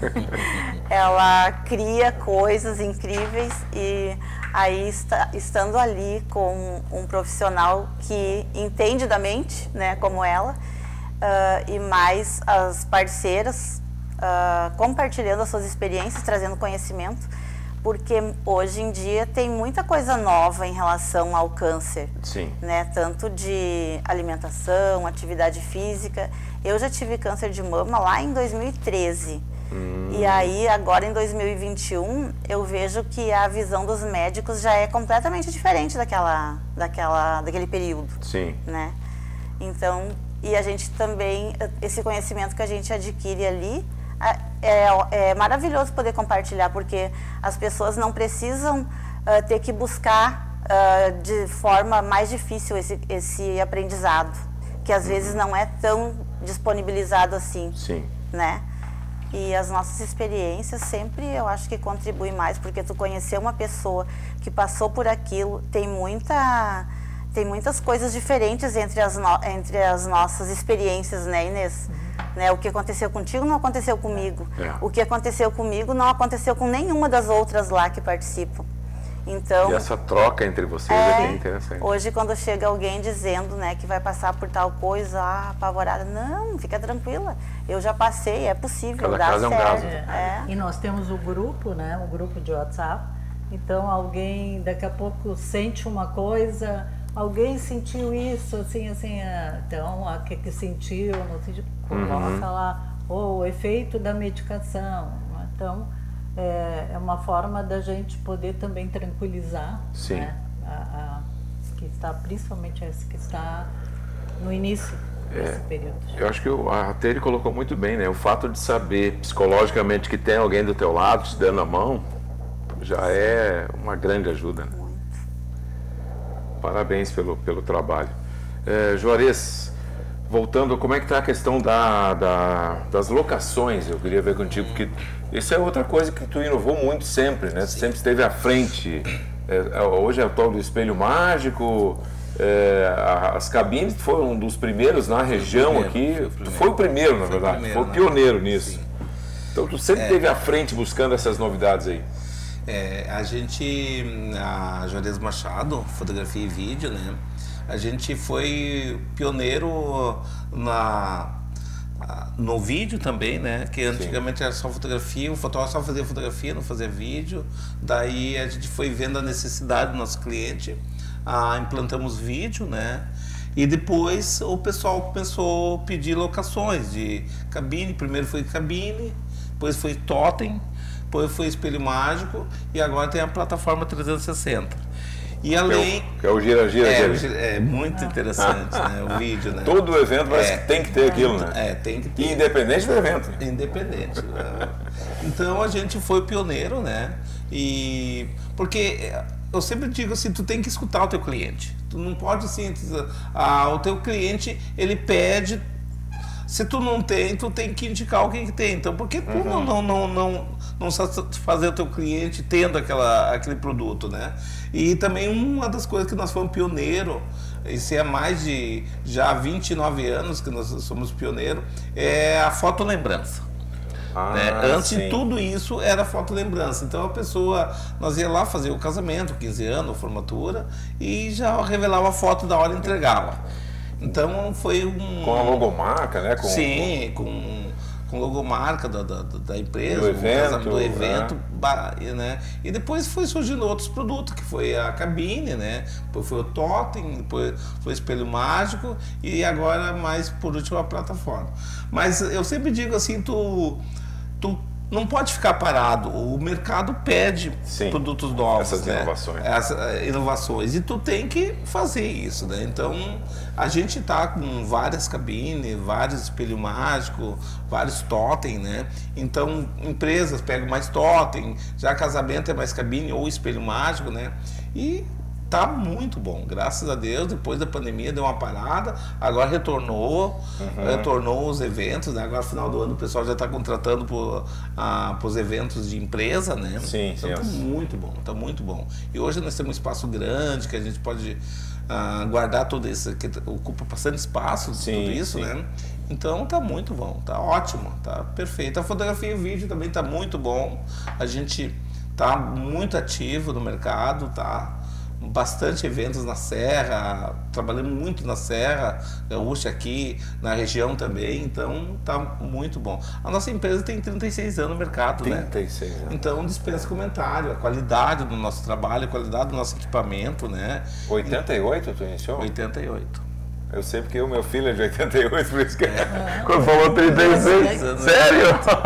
Ela cria coisas incríveis e aí está, estando ali com um profissional que entende da mente, né, como ela, uh, e mais as parceiras uh, compartilhando as suas experiências, trazendo conhecimento, porque hoje em dia tem muita coisa nova em relação ao câncer. Sim. Né? Tanto de alimentação, atividade física. Eu já tive câncer de mama lá em dois mil e treze. Hum. E aí, agora em dois mil e vinte e um, eu vejo que a visão dos médicos já é completamente diferente daquela, daquela, daquele período. Sim. Né? Então, e a gente também, esse conhecimento que a gente adquire ali, É, é maravilhoso poder compartilhar, porque as pessoas não precisam uh, ter que buscar uh, de forma mais difícil esse, esse aprendizado, que às vezes não é tão disponibilizado assim. Sim. Né? E as nossas experiências sempre eu acho que contribuem mais, porque tu conhecer uma pessoa que passou por aquilo, tem muita... Tem muitas coisas diferentes entre as, no, entre as nossas experiências, né, Inês? Né, o que aconteceu contigo não aconteceu comigo. É. O que aconteceu comigo não aconteceu com nenhuma das outras lá que participam. Então, e essa troca entre vocês é, é bem interessante. Hoje, quando chega alguém dizendo, né, que vai passar por tal coisa, ah, apavorada, não, fica tranquila. Eu já passei, é possível, cada dá caso certo. É um caso. É. E nós temos o grupo, né, um grupo de WhatsApp. Então, alguém daqui a pouco sente uma coisa... Alguém sentiu isso, assim, assim, então, a que, que sentiu, não sentiu, coloca uhum. lá, ou o efeito da medicação. Então, é, é uma forma da gente poder também tranquilizar, Sim. Né, a, a, que está, principalmente essa que está no início desse é, período. Eu acho que o, a Tere colocou muito bem, né? O fato de saber psicologicamente que tem alguém do teu lado te dando a mão, já é uma grande ajuda, né? Parabéns pelo, pelo trabalho. É, Juarez, voltando, como é que está a questão da, da, das locações? Eu queria ver contigo, porque isso é outra coisa que tu inovou muito sempre, né? Você sempre esteve à frente. É, hoje é o tal do espelho mágico, é, as cabines foram um dos primeiros na região primeiro, aqui. Tu foi o primeiro, na verdade, primeiro, foi o pioneiro nisso. Sim. Então tu sempre esteve é, à frente buscando essas novidades aí. É, a gente, a Juarez Machado, fotografia e vídeo, né? A gente foi pioneiro na, no vídeo também, né? Que antigamente Sim. era só fotografia, o fotógrafo só fazia fotografia, não fazia vídeo. Daí a gente foi vendo a necessidade do nosso cliente, ah, implantamos vídeo, né? E depois o pessoal começou a pedir locações de cabine. Primeiro foi cabine, depois foi totem, depois foi espelho mágico e agora tem a plataforma trezentos e sessenta. E além... Que é o gira-gira. É, é muito interessante, né? O vídeo, né? Todo evento parece é, que tem que ter aquilo, né? É, tem que ter. Independente do evento. Independente. Né? Então a gente foi pioneiro, né? E... Porque eu sempre digo assim, tu tem que escutar o teu cliente. Tu não pode assim... Ah, o teu cliente, ele pede... Se tu não tem, tu tem que indicar alguém que tem. Então, por que tu uhum. não, não, não, não, não satisfazer o teu cliente tendo aquela, aquele produto, né? E também uma das coisas que nós fomos pioneiro, isso é mais de já vinte e nove anos que nós somos pioneiro, é a fotolembrança. Ah, né? Antes sim. de tudo isso era fotolembrança. Então a pessoa, nós ia lá fazer o casamento, quinze anos, formatura, e já revelava a foto da hora e entregava. Então foi um... Com a logomarca, né? Com, sim, com, com logomarca da, da, da empresa, do evento, do evento né? né? E depois foi surgindo outros produtos, que foi a cabine, né? Depois foi o totem, depois foi o espelho mágico e agora mais por último a plataforma. Mas eu sempre digo assim, tu, tu não pode ficar parado, o mercado pede Sim, produtos novos, essas né? inovações. Essas inovações, e tu tem que fazer isso, né? Então, a gente tá com várias cabines, vários espelho mágico, vários totem, né? Então, empresas pegam mais totem, já casamento é mais cabine ou espelho mágico, né? E tá muito bom, graças a Deus. Depois da pandemia deu uma parada, agora retornou, uhum. retornou os eventos, né? Agora no final do ano o pessoal já está contratando para os eventos de empresa, né? Sim, então sim. Tá muito bom, tá muito bom. E hoje nós temos um espaço grande que a gente pode uh, guardar tudo isso, que ocupa bastante espaço, sim, tudo isso, sim. né? Então tá muito bom, tá ótimo, tá perfeito. A fotografia e o vídeo também tá muito bom. A gente tá muito ativo no mercado, tá? Bastante eventos na Serra, trabalhamos muito na Serra Gaúcha aqui, na região também, então tá muito bom. A nossa empresa tem trinta e seis anos no mercado, trinta e seis né? anos. Então dispensa comentário, a qualidade do nosso trabalho, a qualidade do nosso equipamento, né? oitenta e oito tu iniciou? oitenta e oito. Eu sei porque o meu filho é de oitenta e oito, por isso que é. Quando falou trinta e seis, sério?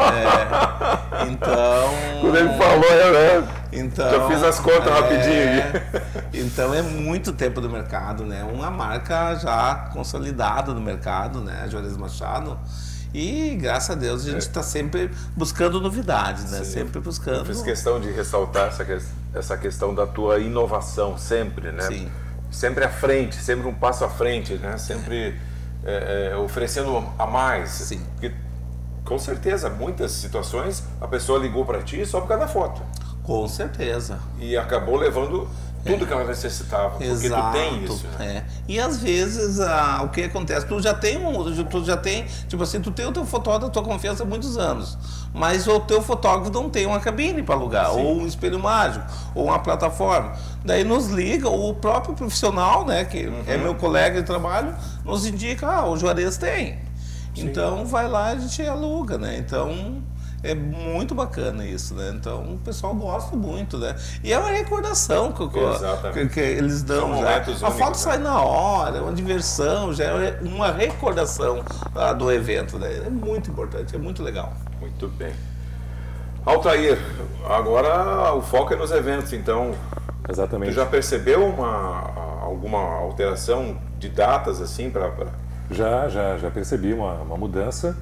É. Então... Quando ele falou, eu, eu então, já fiz as contas é, rapidinho. Então é muito tempo do mercado, né? Uma marca já consolidada no mercado, né? Juarez Machado. E graças a Deus a gente está é. sempre buscando novidades, né? Sim. Sempre buscando. Eu fiz questão de ressaltar essa, essa questão da tua inovação sempre, né? Sim. Sempre à frente, sempre um passo à frente, né? Sempre é. É, oferecendo a mais. Sim. Porque, com certeza, muitas situações a pessoa ligou para ti só por causa da foto. Com certeza. E acabou levando tudo é. que ela necessitava, porque Exato, tu tem isso. Né? É. E às vezes ah, o que acontece, tu já tem um, tu já tem, tipo assim, tu tem o teu fotógrafo da tua confiança há muitos anos, mas o teu fotógrafo não tem uma cabine para alugar, Sim. ou um espelho mágico, ou uma plataforma. Daí nos liga, o próprio profissional, né, que uhum. é meu colega de trabalho, nos indica, ah, o Juarez tem. Sim. Então vai lá e a gente aluga, né? Então é muito bacana isso, né? Então o pessoal gosta muito, né? E é uma recordação que, que, que eles dão. Já. A foto únicos, sai né? na hora, é uma diversão, já é uma recordação ah, do evento, né? É muito importante, é muito legal. Muito bem. Altair, agora o foco é nos eventos, então. Exatamente. Tu já percebeu uma, alguma alteração de datas assim para... Pra... Já, já, já percebi uma, uma mudança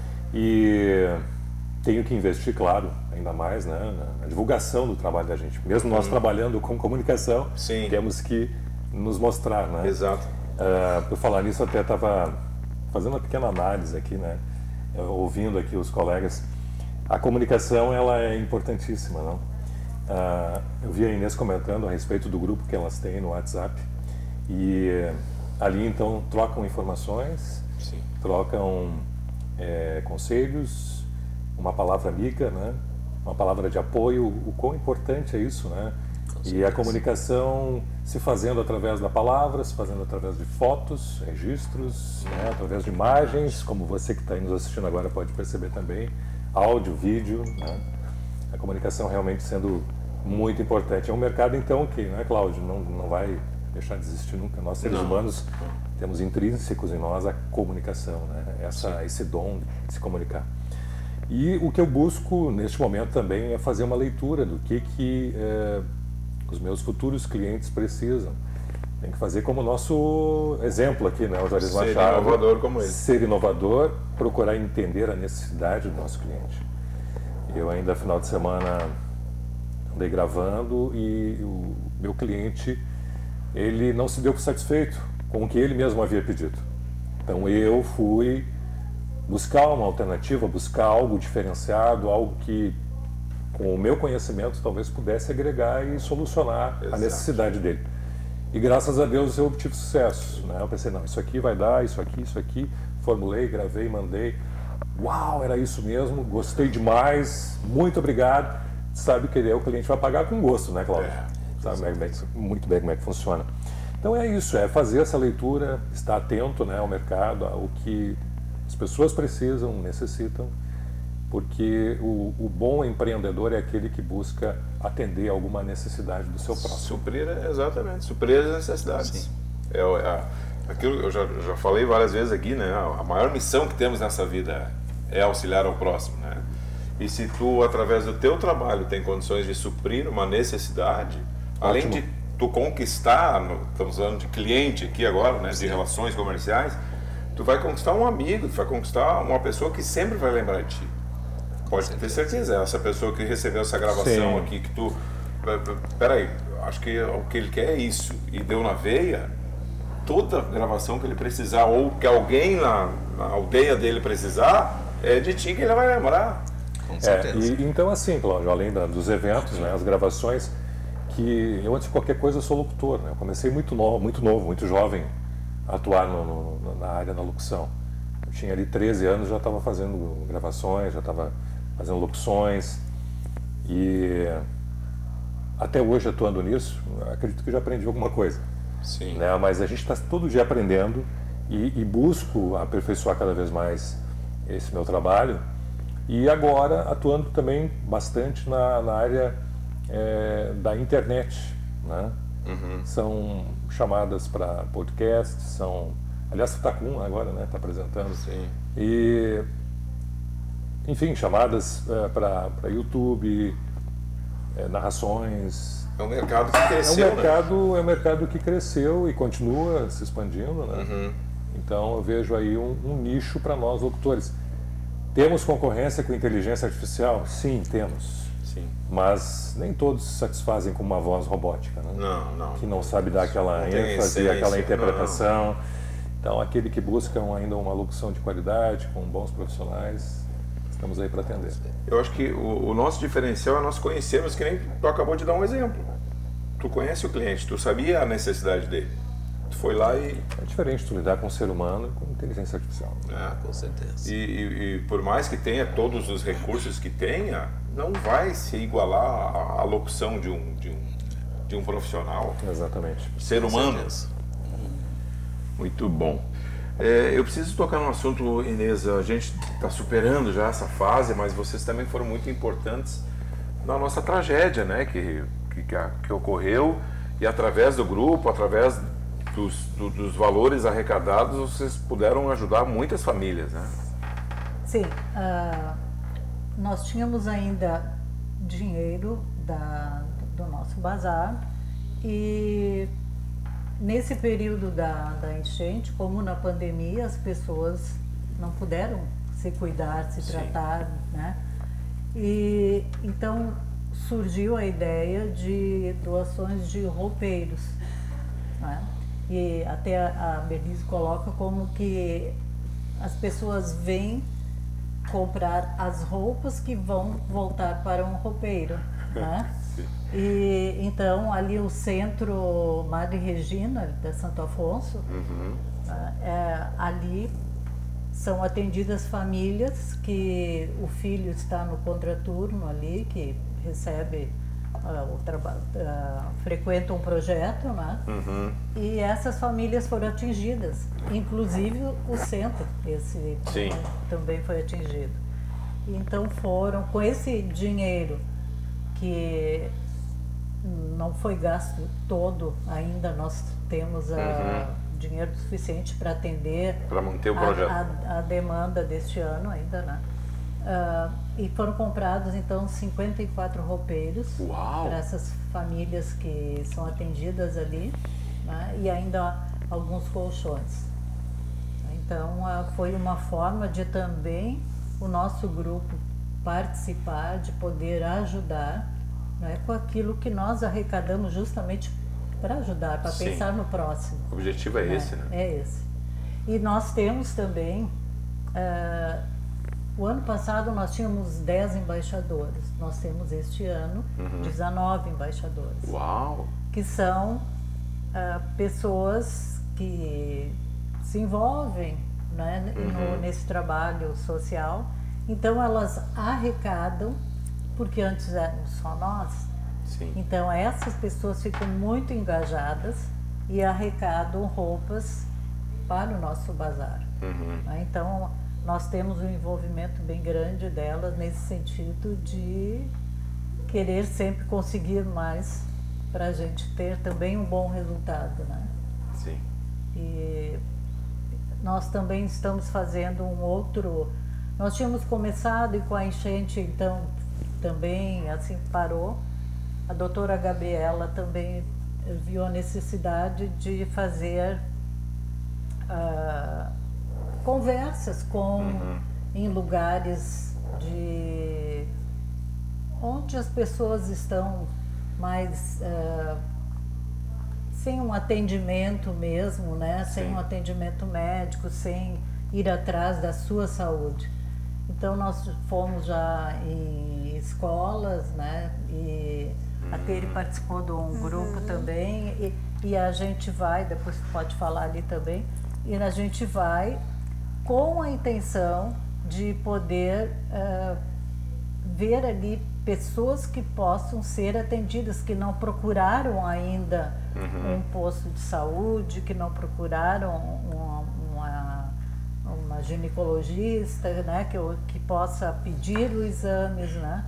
e tenho que investir, claro, ainda mais, né, na divulgação do trabalho da gente. Mesmo nós hum. trabalhando com comunicação, Sim. temos que nos mostrar, né? Exato. Uh, por falar nisso, até estava fazendo uma pequena análise aqui, né? Ouvindo aqui os colegas. A comunicação, ela é importantíssima, não? Uh, eu vi a Inês comentando a respeito do grupo que elas têm no WhatsApp e ali, então, trocam informações, Sim. trocam é, conselhos, uma palavra amiga, né? Uma palavra de apoio, o quão importante é isso, né? E a comunicação se fazendo através da palavra, se fazendo através de fotos, registros, né? Através de imagens, como você que está aí nos assistindo agora pode perceber também, áudio, vídeo, né? A comunicação realmente sendo muito importante. É um mercado, então, que, né, Cláudio, não, não vai deixar de existir nunca. Nós, seres não. humanos, temos intrínsecos em nós a comunicação, né? Essa, esse dom de se comunicar. E o que eu busco neste momento também é fazer uma leitura do que, que é, os meus futuros clientes precisam. Tem que fazer como o nosso exemplo aqui, né? O Juarez Machado. Ser inovador como ele. Ser inovador, procurar entender a necessidade do nosso cliente. Eu ainda, final de semana, andei gravando e o meu cliente, ele não se deu por satisfeito com o que ele mesmo havia pedido. Então eu fui buscar uma alternativa, buscar algo diferenciado, algo que, com o meu conhecimento, talvez pudesse agregar e solucionar Exato. a necessidade dele. E graças a Deus eu obtive sucesso, né? Eu pensei, não, isso aqui vai dar, isso aqui, isso aqui, formulei, gravei, mandei. Uau, era isso mesmo, gostei demais, muito obrigado. Sabe que o cliente vai pagar com gosto, né, Cláudio? É, Sabe bem, muito bem como é que funciona. Então é isso, é fazer essa leitura, estar atento, né, ao mercado, ao que as pessoas precisam, necessitam, porque o, o bom empreendedor é aquele que busca atender alguma necessidade do seu próximo. Suprir, exatamente, suprir as necessidades. Sim. É, é, aquilo eu já, já falei várias vezes aqui, né? A maior missão que temos nessa vida é auxiliar ao próximo, né? E se tu, através do teu trabalho, tem condições de suprir uma necessidade, Ótimo. além de tu conquistar, no, estamos falando de cliente aqui agora, né? De relações comerciais, tu vai conquistar um amigo, tu vai conquistar uma pessoa que sempre vai lembrar de ti. Pode ter certeza, essa pessoa que recebeu essa gravação Sim. aqui, que tu... Peraí, acho que o que ele quer é isso, e deu na veia, toda gravação que ele precisar, ou que alguém na, na aldeia dele precisar, é de ti que ele vai lembrar. Com certeza. É, e, então assim, Cláudio, além da, dos eventos, né, as gravações, que eu, antes de qualquer coisa, eu sou locutor, né? Eu comecei muito novo, muito novo, muito jovem a atuar no, no, na área da locução. Eu tinha ali treze anos, já estava fazendo gravações, já estava fazendo locuções e até hoje atuando nisso, acredito que já aprendi alguma coisa. Sim. Né? Mas a gente está todo dia aprendendo e, e busco aperfeiçoar cada vez mais esse meu trabalho. E agora atuando também bastante na, na área é, da internet, né? Uhum. São chamadas para podcast, são... Aliás, você está com um agora, né? Está apresentando. Sim. E, enfim, chamadas é, para YouTube, é, narrações. É um mercado que cresceu, é um mercado, né? É um mercado que cresceu e continua se expandindo, né? Uhum. Então eu vejo aí um, um nicho para nós locutores. Temos concorrência com inteligência artificial? Sim, temos. Sim. Mas nem todos se satisfazem com uma voz robótica, né? Não, não. Que não sabe dar aquela Não tem ênfase, essência, aquela interpretação. não. Então aquele que busca ainda uma locução de qualidade, com bons profissionais, estamos aí para atender. Eu acho que o, o nosso diferencial é nós conhecermos, que nem tu acabou de dar um exemplo. Tu conhece o cliente, tu sabia a necessidade dele. Tu foi lá e... É diferente tu lidar com o ser humano e com inteligência artificial. Ah, Com certeza. E, e, e por mais que tenha todos os recursos que tenha, não vai se igualar à, à locução de um, de, um, de um profissional, Exatamente. ser humano. certeza. Muito bom. É, eu preciso tocar num assunto, Inês, a gente está superando já essa fase, mas vocês também foram muito importantes na nossa tragédia, né, que, que, que ocorreu, e através do grupo, através dos, do, dos valores arrecadados, vocês puderam ajudar muitas famílias, né? Sim, uh, nós tínhamos ainda dinheiro da, do nosso bazar e nesse período da, da enchente, como na pandemia, as pessoas não puderam se cuidar, se Sim. tratar, né? E então surgiu a ideia de doações de roupeiros, né? E até a, a Bernice coloca como que as pessoas vêm comprar as roupas que vão voltar para um roupeiro, né? E então ali o centro Madre Regina da Santo Afonso, Uhum. é, ali são atendidas famílias que o filho está no contraturno ali, que recebe uh, o trabalho, uh, frequenta um projeto, né? Uhum. E essas famílias foram atingidas, inclusive o centro, esse Sim. também foi atingido. Então foram, com esse dinheiro que não foi gasto todo ainda, nós temos a, Uhum. dinheiro suficiente para atender Para manter o a, projeto. a, a demanda deste ano ainda, né? Uh, e foram comprados então cinquenta e quatro roupeiros para essas famílias que são atendidas ali, né? E ainda alguns colchões. Então uh, foi uma forma de também o nosso grupo participar, de poder ajudar, né, com aquilo que nós arrecadamos justamente para ajudar, para Sim. pensar no próximo. O objetivo é né? esse, né? É esse. E nós temos também, uh, o ano passado nós tínhamos dez embaixadores, nós temos este ano Uhum. dezenove embaixadores, Uau! que são uh, pessoas que se envolvem, né, Uhum. no, nesse trabalho social. Então elas arrecadam, porque antes éramos só nós. Sim. Então essas pessoas ficam muito engajadas e arrecadam roupas para o nosso bazar. Uhum. Né? Então nós temos um envolvimento bem grande delas nesse sentido de querer sempre conseguir mais para a gente ter também um bom resultado, né? Sim. E nós também estamos fazendo um outro... Nós tínhamos começado e com a enchente, então, também assim parou. A doutora Gabriela também viu a necessidade de fazer uh, conversas com, Uhum. em lugares de onde as pessoas estão mais uh, sem um atendimento mesmo, né? Sem Sim. um atendimento médico, sem ir atrás da sua saúde. Então nós fomos já em escolas, né? E A Tere participou de um grupo uhum. também e, e a gente vai, depois pode falar ali também, e a gente vai com a intenção de poder uh, ver ali pessoas que possam ser atendidas, que não procuraram ainda uhum. um posto de saúde, que não procuraram uma, uma, uma ginecologista, né, que, que possa pedir os exames, né?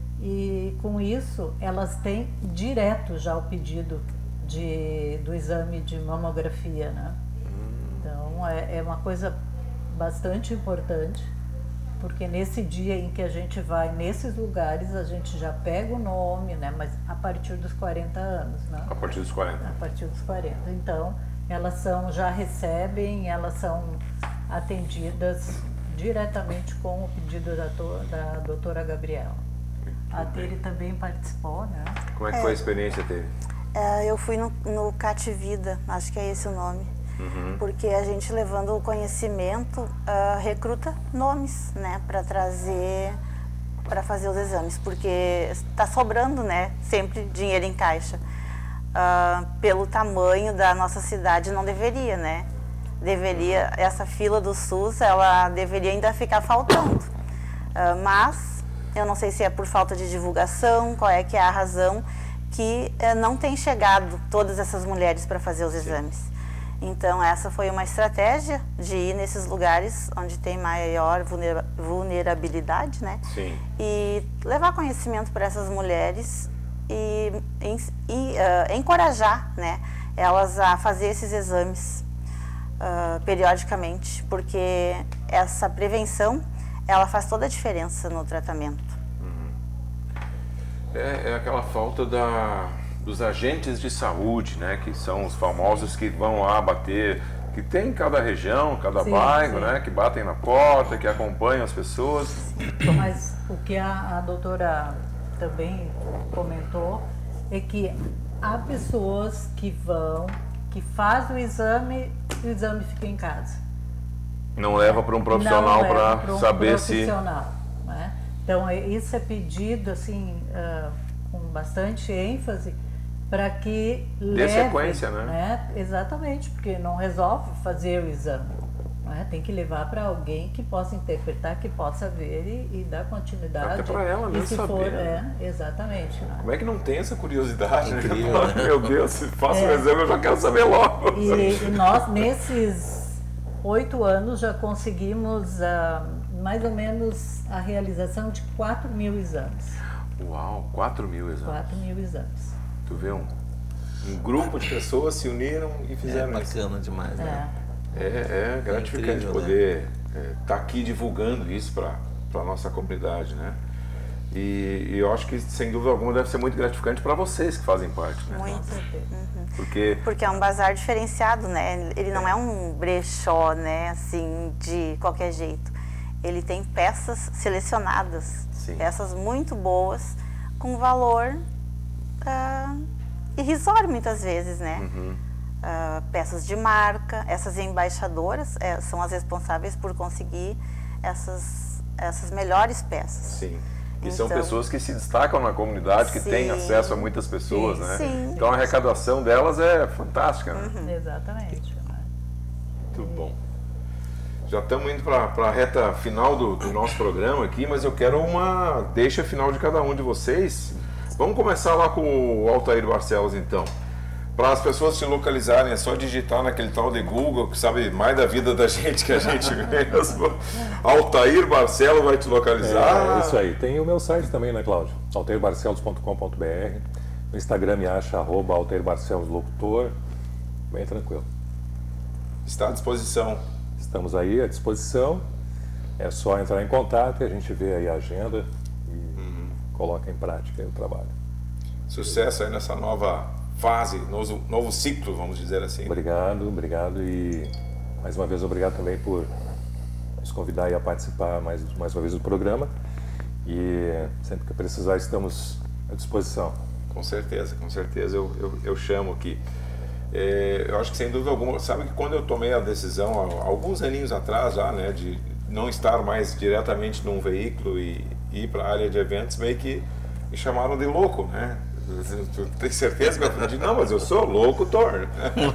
E com isso elas têm direto já o pedido de, do exame de mamografia, né? Então é, é uma coisa bastante importante, porque nesse dia em que a gente vai nesses lugares, a gente já pega o nome, né? Mas a partir dos quarenta anos, né? A partir dos quarenta. A partir dos quarenta. Então, elas são, já recebem, elas são atendidas diretamente com o pedido da, da doutora Gabriela. A Tere também participou, né? Como é que é, foi a experiência, Tere? É, eu fui no, no Cativida, acho que é esse o nome. Uhum. Porque a gente, levando o conhecimento, uh, recruta nomes, né, para trazer, para fazer os exames, porque está sobrando, né, sempre dinheiro em caixa. Uh, pelo tamanho da nossa cidade, não deveria, né? Deveria, essa fila do SUS, ela deveria ainda ficar faltando. Uh, mas eu não sei se é por falta de divulgação, qual é que é a razão que uh, não tem chegado todas essas mulheres para fazer os exames. Sim. Então, essa foi uma estratégia de ir nesses lugares onde tem maior vulnerabilidade, né? Sim. E levar conhecimento para essas mulheres e, e, e uh, encorajar, né, elas a fazer esses exames uh, periodicamente, porque essa prevenção, ela faz toda a diferença no tratamento. Uhum. É, é aquela falta da... dos agentes de saúde, né, que são os famosos que vão lá bater, que tem em cada região, cada sim, bairro, sim. né, que batem na porta, que acompanham as pessoas. Mas o que a, a doutora também comentou é que há pessoas que vão, que fazem o exame e o exame fica em casa. Não leva para um profissional para um saber profissional, se... Né? Então, isso é pedido assim, uh, com bastante ênfase, para que dê leve, sequência, né? né? Exatamente, porque não resolve fazer o exame. Né? Tem que levar para alguém que possa interpretar, que possa ver e, e dar continuidade. Até para ela mesmo se saber. For, né? é, exatamente. Né? Como é que não tem essa curiosidade? Incrível, né? Meu Deus, se faço é. um exame eu já quero saber logo. E, e nós, nesses oito anos, já conseguimos uh, mais ou menos a realização de quatro mil exames. Uau, quatro mil exames. quatro mil exames. Tu vê, um, um grupo de pessoas se uniram e fizeram é, bacana isso. Demais, né? É, é, é gratificante é incrível, poder estar né? é, tá aqui divulgando isso para a nossa comunidade, né? E, e eu acho que, sem dúvida alguma, deve ser muito gratificante para vocês que fazem parte, né? Muito. Uhum. Porque... Porque é um bazar diferenciado, né? Ele não é um brechó, né, assim, de qualquer jeito. Ele tem peças selecionadas, Sim. peças muito boas, com valor uh, irrisório muitas vezes, né? Uhum. Uh, peças de marca, essas embaixadoras é, são as responsáveis por conseguir essas, essas melhores peças. Sim. E então, são pessoas que se destacam na comunidade, que sim, têm acesso a muitas pessoas, sim, né? Sim. Então a arrecadação delas é fantástica, né? Uhum. Exatamente. Muito bom. Já estamos indo para a reta final do, do nosso programa aqui, mas eu quero uma deixa final de cada um de vocês. Vamos começar lá com o Altair Barcelos, então. Para as pessoas se localizarem, é só digitar naquele tal de Google, que sabe mais da vida da gente que a gente mesmo. Altair Barcelos vai te localizar. É, é isso aí. Tem o meu site também, né, Cláudio? altair barcelos ponto com ponto br. No Instagram me acha arroba Altair Barcelos Locutor. Bem tranquilo. Está à disposição. Estamos aí à disposição. É só entrar em contato e a gente vê aí a agenda e uhum. coloca em prática aí o trabalho. Sucesso aí nessa nova fase, novo, novo ciclo, vamos dizer assim. Obrigado, obrigado e mais uma vez obrigado também por nos convidar aí a participar mais, mais uma vez do programa e sempre que precisar estamos à disposição. Com certeza, com certeza eu, eu, eu chamo aqui. É, eu acho que sem dúvida alguma, sabe que quando eu tomei a decisão, há alguns aninhos atrás já, né, de não estar mais diretamente num veículo e, e ir para a área de eventos, meio que me chamaram de louco, né? Tu tem certeza que eu aprendi? Não, mas eu sou locutor.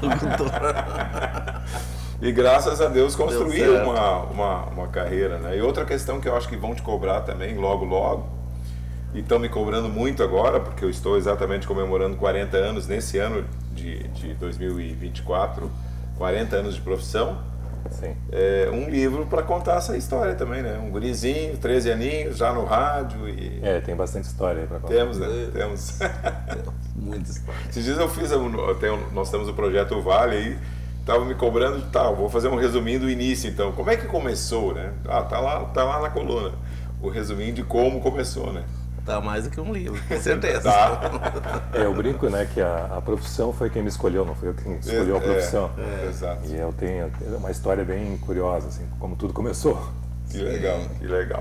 E graças a Deus construí uma, uma, uma carreira, né? E outra questão que eu acho que vão te cobrar também logo, logo, e estão me cobrando muito agora, porque eu estou exatamente comemorando quarenta anos nesse ano de, de dois mil e vinte e quatro, quarenta anos de profissão. Sim. É, um livro para contar essa história também, né? Um gurizinho, treze aninhos, já no rádio e... É, tem bastante história aí para contar. Temos, né? Temos. Muita história. Esses dias eu fiz, um, tem, nós temos o projeto Vale aí, tava me cobrando, tá, vou fazer um resuminho do início então. Como é que começou, né? Ah, tá lá, tá lá na coluna, o resuminho de como começou, né? Tá mais do que um livro, com certeza. Tá. É, eu brinco, né, que a, a profissão foi quem me escolheu, não foi eu quem escolheu a profissão. É, é, exato. E eu tenho uma história bem curiosa, assim, como tudo começou. Que legal, que legal.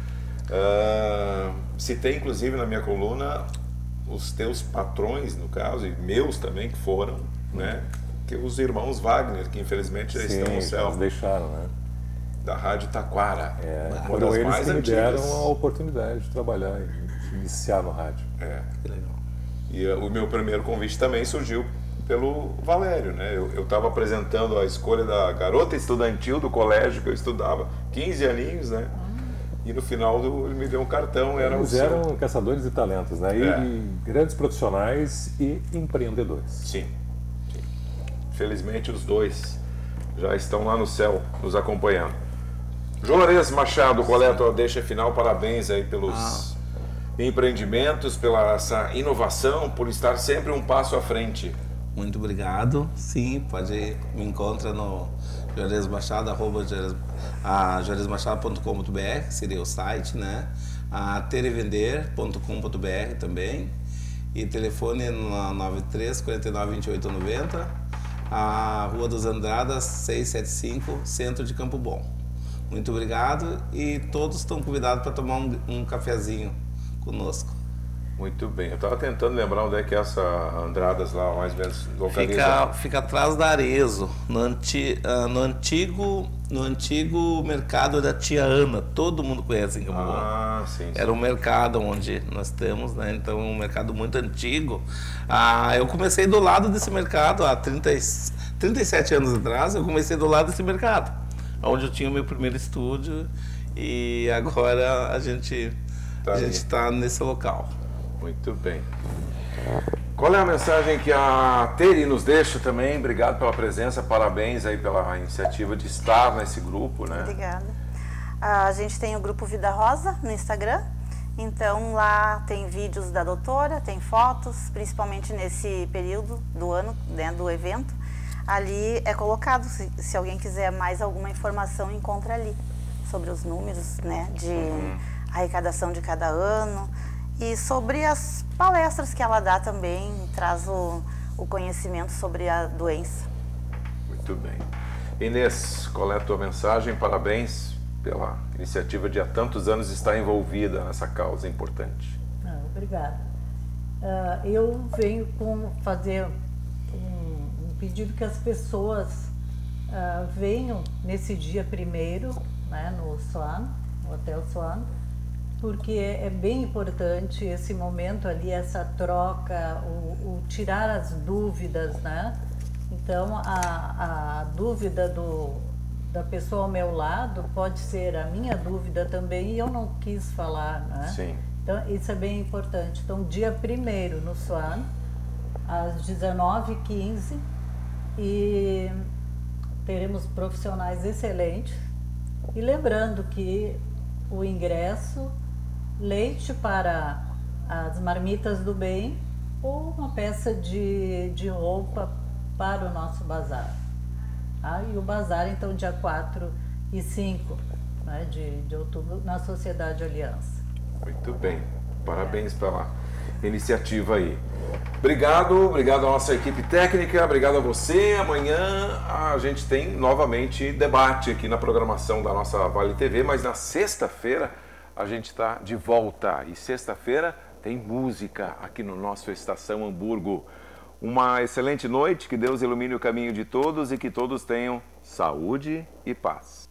Uh, citei, inclusive, na minha coluna, os teus patrões, no caso, e meus também, que foram, né, que os irmãos Wagner, que infelizmente já Sim, estão no céu. eles deixaram, né? Da Rádio Taquara. É, uma foram das eles mais que me antigas. deram a oportunidade de trabalhar e de iniciar no rádio. É. Que legal. E uh, o meu primeiro convite também surgiu pelo Valério, né? Eu estava apresentando a escolha da garota estudantil do colégio que eu estudava, quinze aninhos, né? E no final do, ele me deu um cartão, era Eles o seu. eram caçadores de talentos, né? E, É. e grandes profissionais e empreendedores. Sim. Sim. Felizmente os dois já estão lá no céu nos acompanhando. Juarez Machado, qual é a tua deixa final? Parabéns aí pelos ah. empreendimentos, pela essa inovação, por estar sempre um passo à frente. Muito obrigado. Sim, pode ir, me encontra no Juarez Machado, arroba juarez machado ponto com ponto br, seria o site, né? A ter e vender ponto com ponto br também. E telefone no nove três, quatro nove, vinte e oito noventa, a Rua dos Andradas, seiscentos e setenta e cinco, centro de Campo Bom. Muito obrigado e todos estão convidados para tomar um, um cafezinho conosco. Muito bem. Eu estava tentando lembrar onde é que é essa Andradas lá, mais ou menos, localiza. Fica, fica atrás da Arezzo, no, anti, uh, no, antigo, no antigo mercado da Tia Ana. Todo mundo conhece em Campo Bom. Ah, sim, sim. Era um mercado onde nós temos, né? Então, um mercado muito antigo. Ah, eu comecei do lado desse mercado há trinta, trinta e sete anos atrás. Eu comecei do lado desse mercado, onde eu tinha o meu primeiro estúdio. E agora a gente tá a gente está nesse local. Muito bem. Qual é a mensagem que a Teri nos deixa também? Obrigado pela presença, parabéns aí pela iniciativa de estar nesse grupo, né? Obrigada. A gente tem o grupo Vida Rosa no Instagram, então lá tem vídeos da doutora, tem fotos, principalmente nesse período do ano, né, do evento. Ali é colocado, se, se alguém quiser mais alguma informação, encontra ali, sobre os números, né, de uhum. arrecadação de cada ano. E sobre as palestras que ela dá também, traz o, o conhecimento sobre a doença. Muito bem. Inês, qual é a tua mensagem? Parabéns pela iniciativa de há tantos anos estar envolvida nessa causa importante. Ah, obrigada. Uh, eu venho com fazer um, um pedido que as pessoas uh, venham nesse dia primeiro, né, no Swan, no Hotel Swan, porque é bem importante esse momento ali, essa troca, o, o tirar as dúvidas, né? Então, a, a dúvida do, da pessoa ao meu lado pode ser a minha dúvida também e eu não quis falar, né? Sim. Então, isso é bem importante. Então, dia primeiro no Swan, às dezenove e quinze, e teremos profissionais excelentes. E lembrando que o ingresso, leite para as marmitas do bem ou uma peça de, de roupa para o nosso bazar. Ah, e o bazar, então, dia quatro e cinco, né, de, de outubro, na Sociedade Aliança. Muito bem. Parabéns pela iniciativa aí. Obrigado, obrigado à nossa equipe técnica, obrigado a você. Amanhã a gente tem novamente debate aqui na programação da nossa Vale T V, mas na sexta-feira a gente está de volta. E sexta-feira tem música aqui no nosso Estação Hamburgo. Uma excelente noite, que Deus ilumine o caminho de todos e que todos tenham saúde e paz.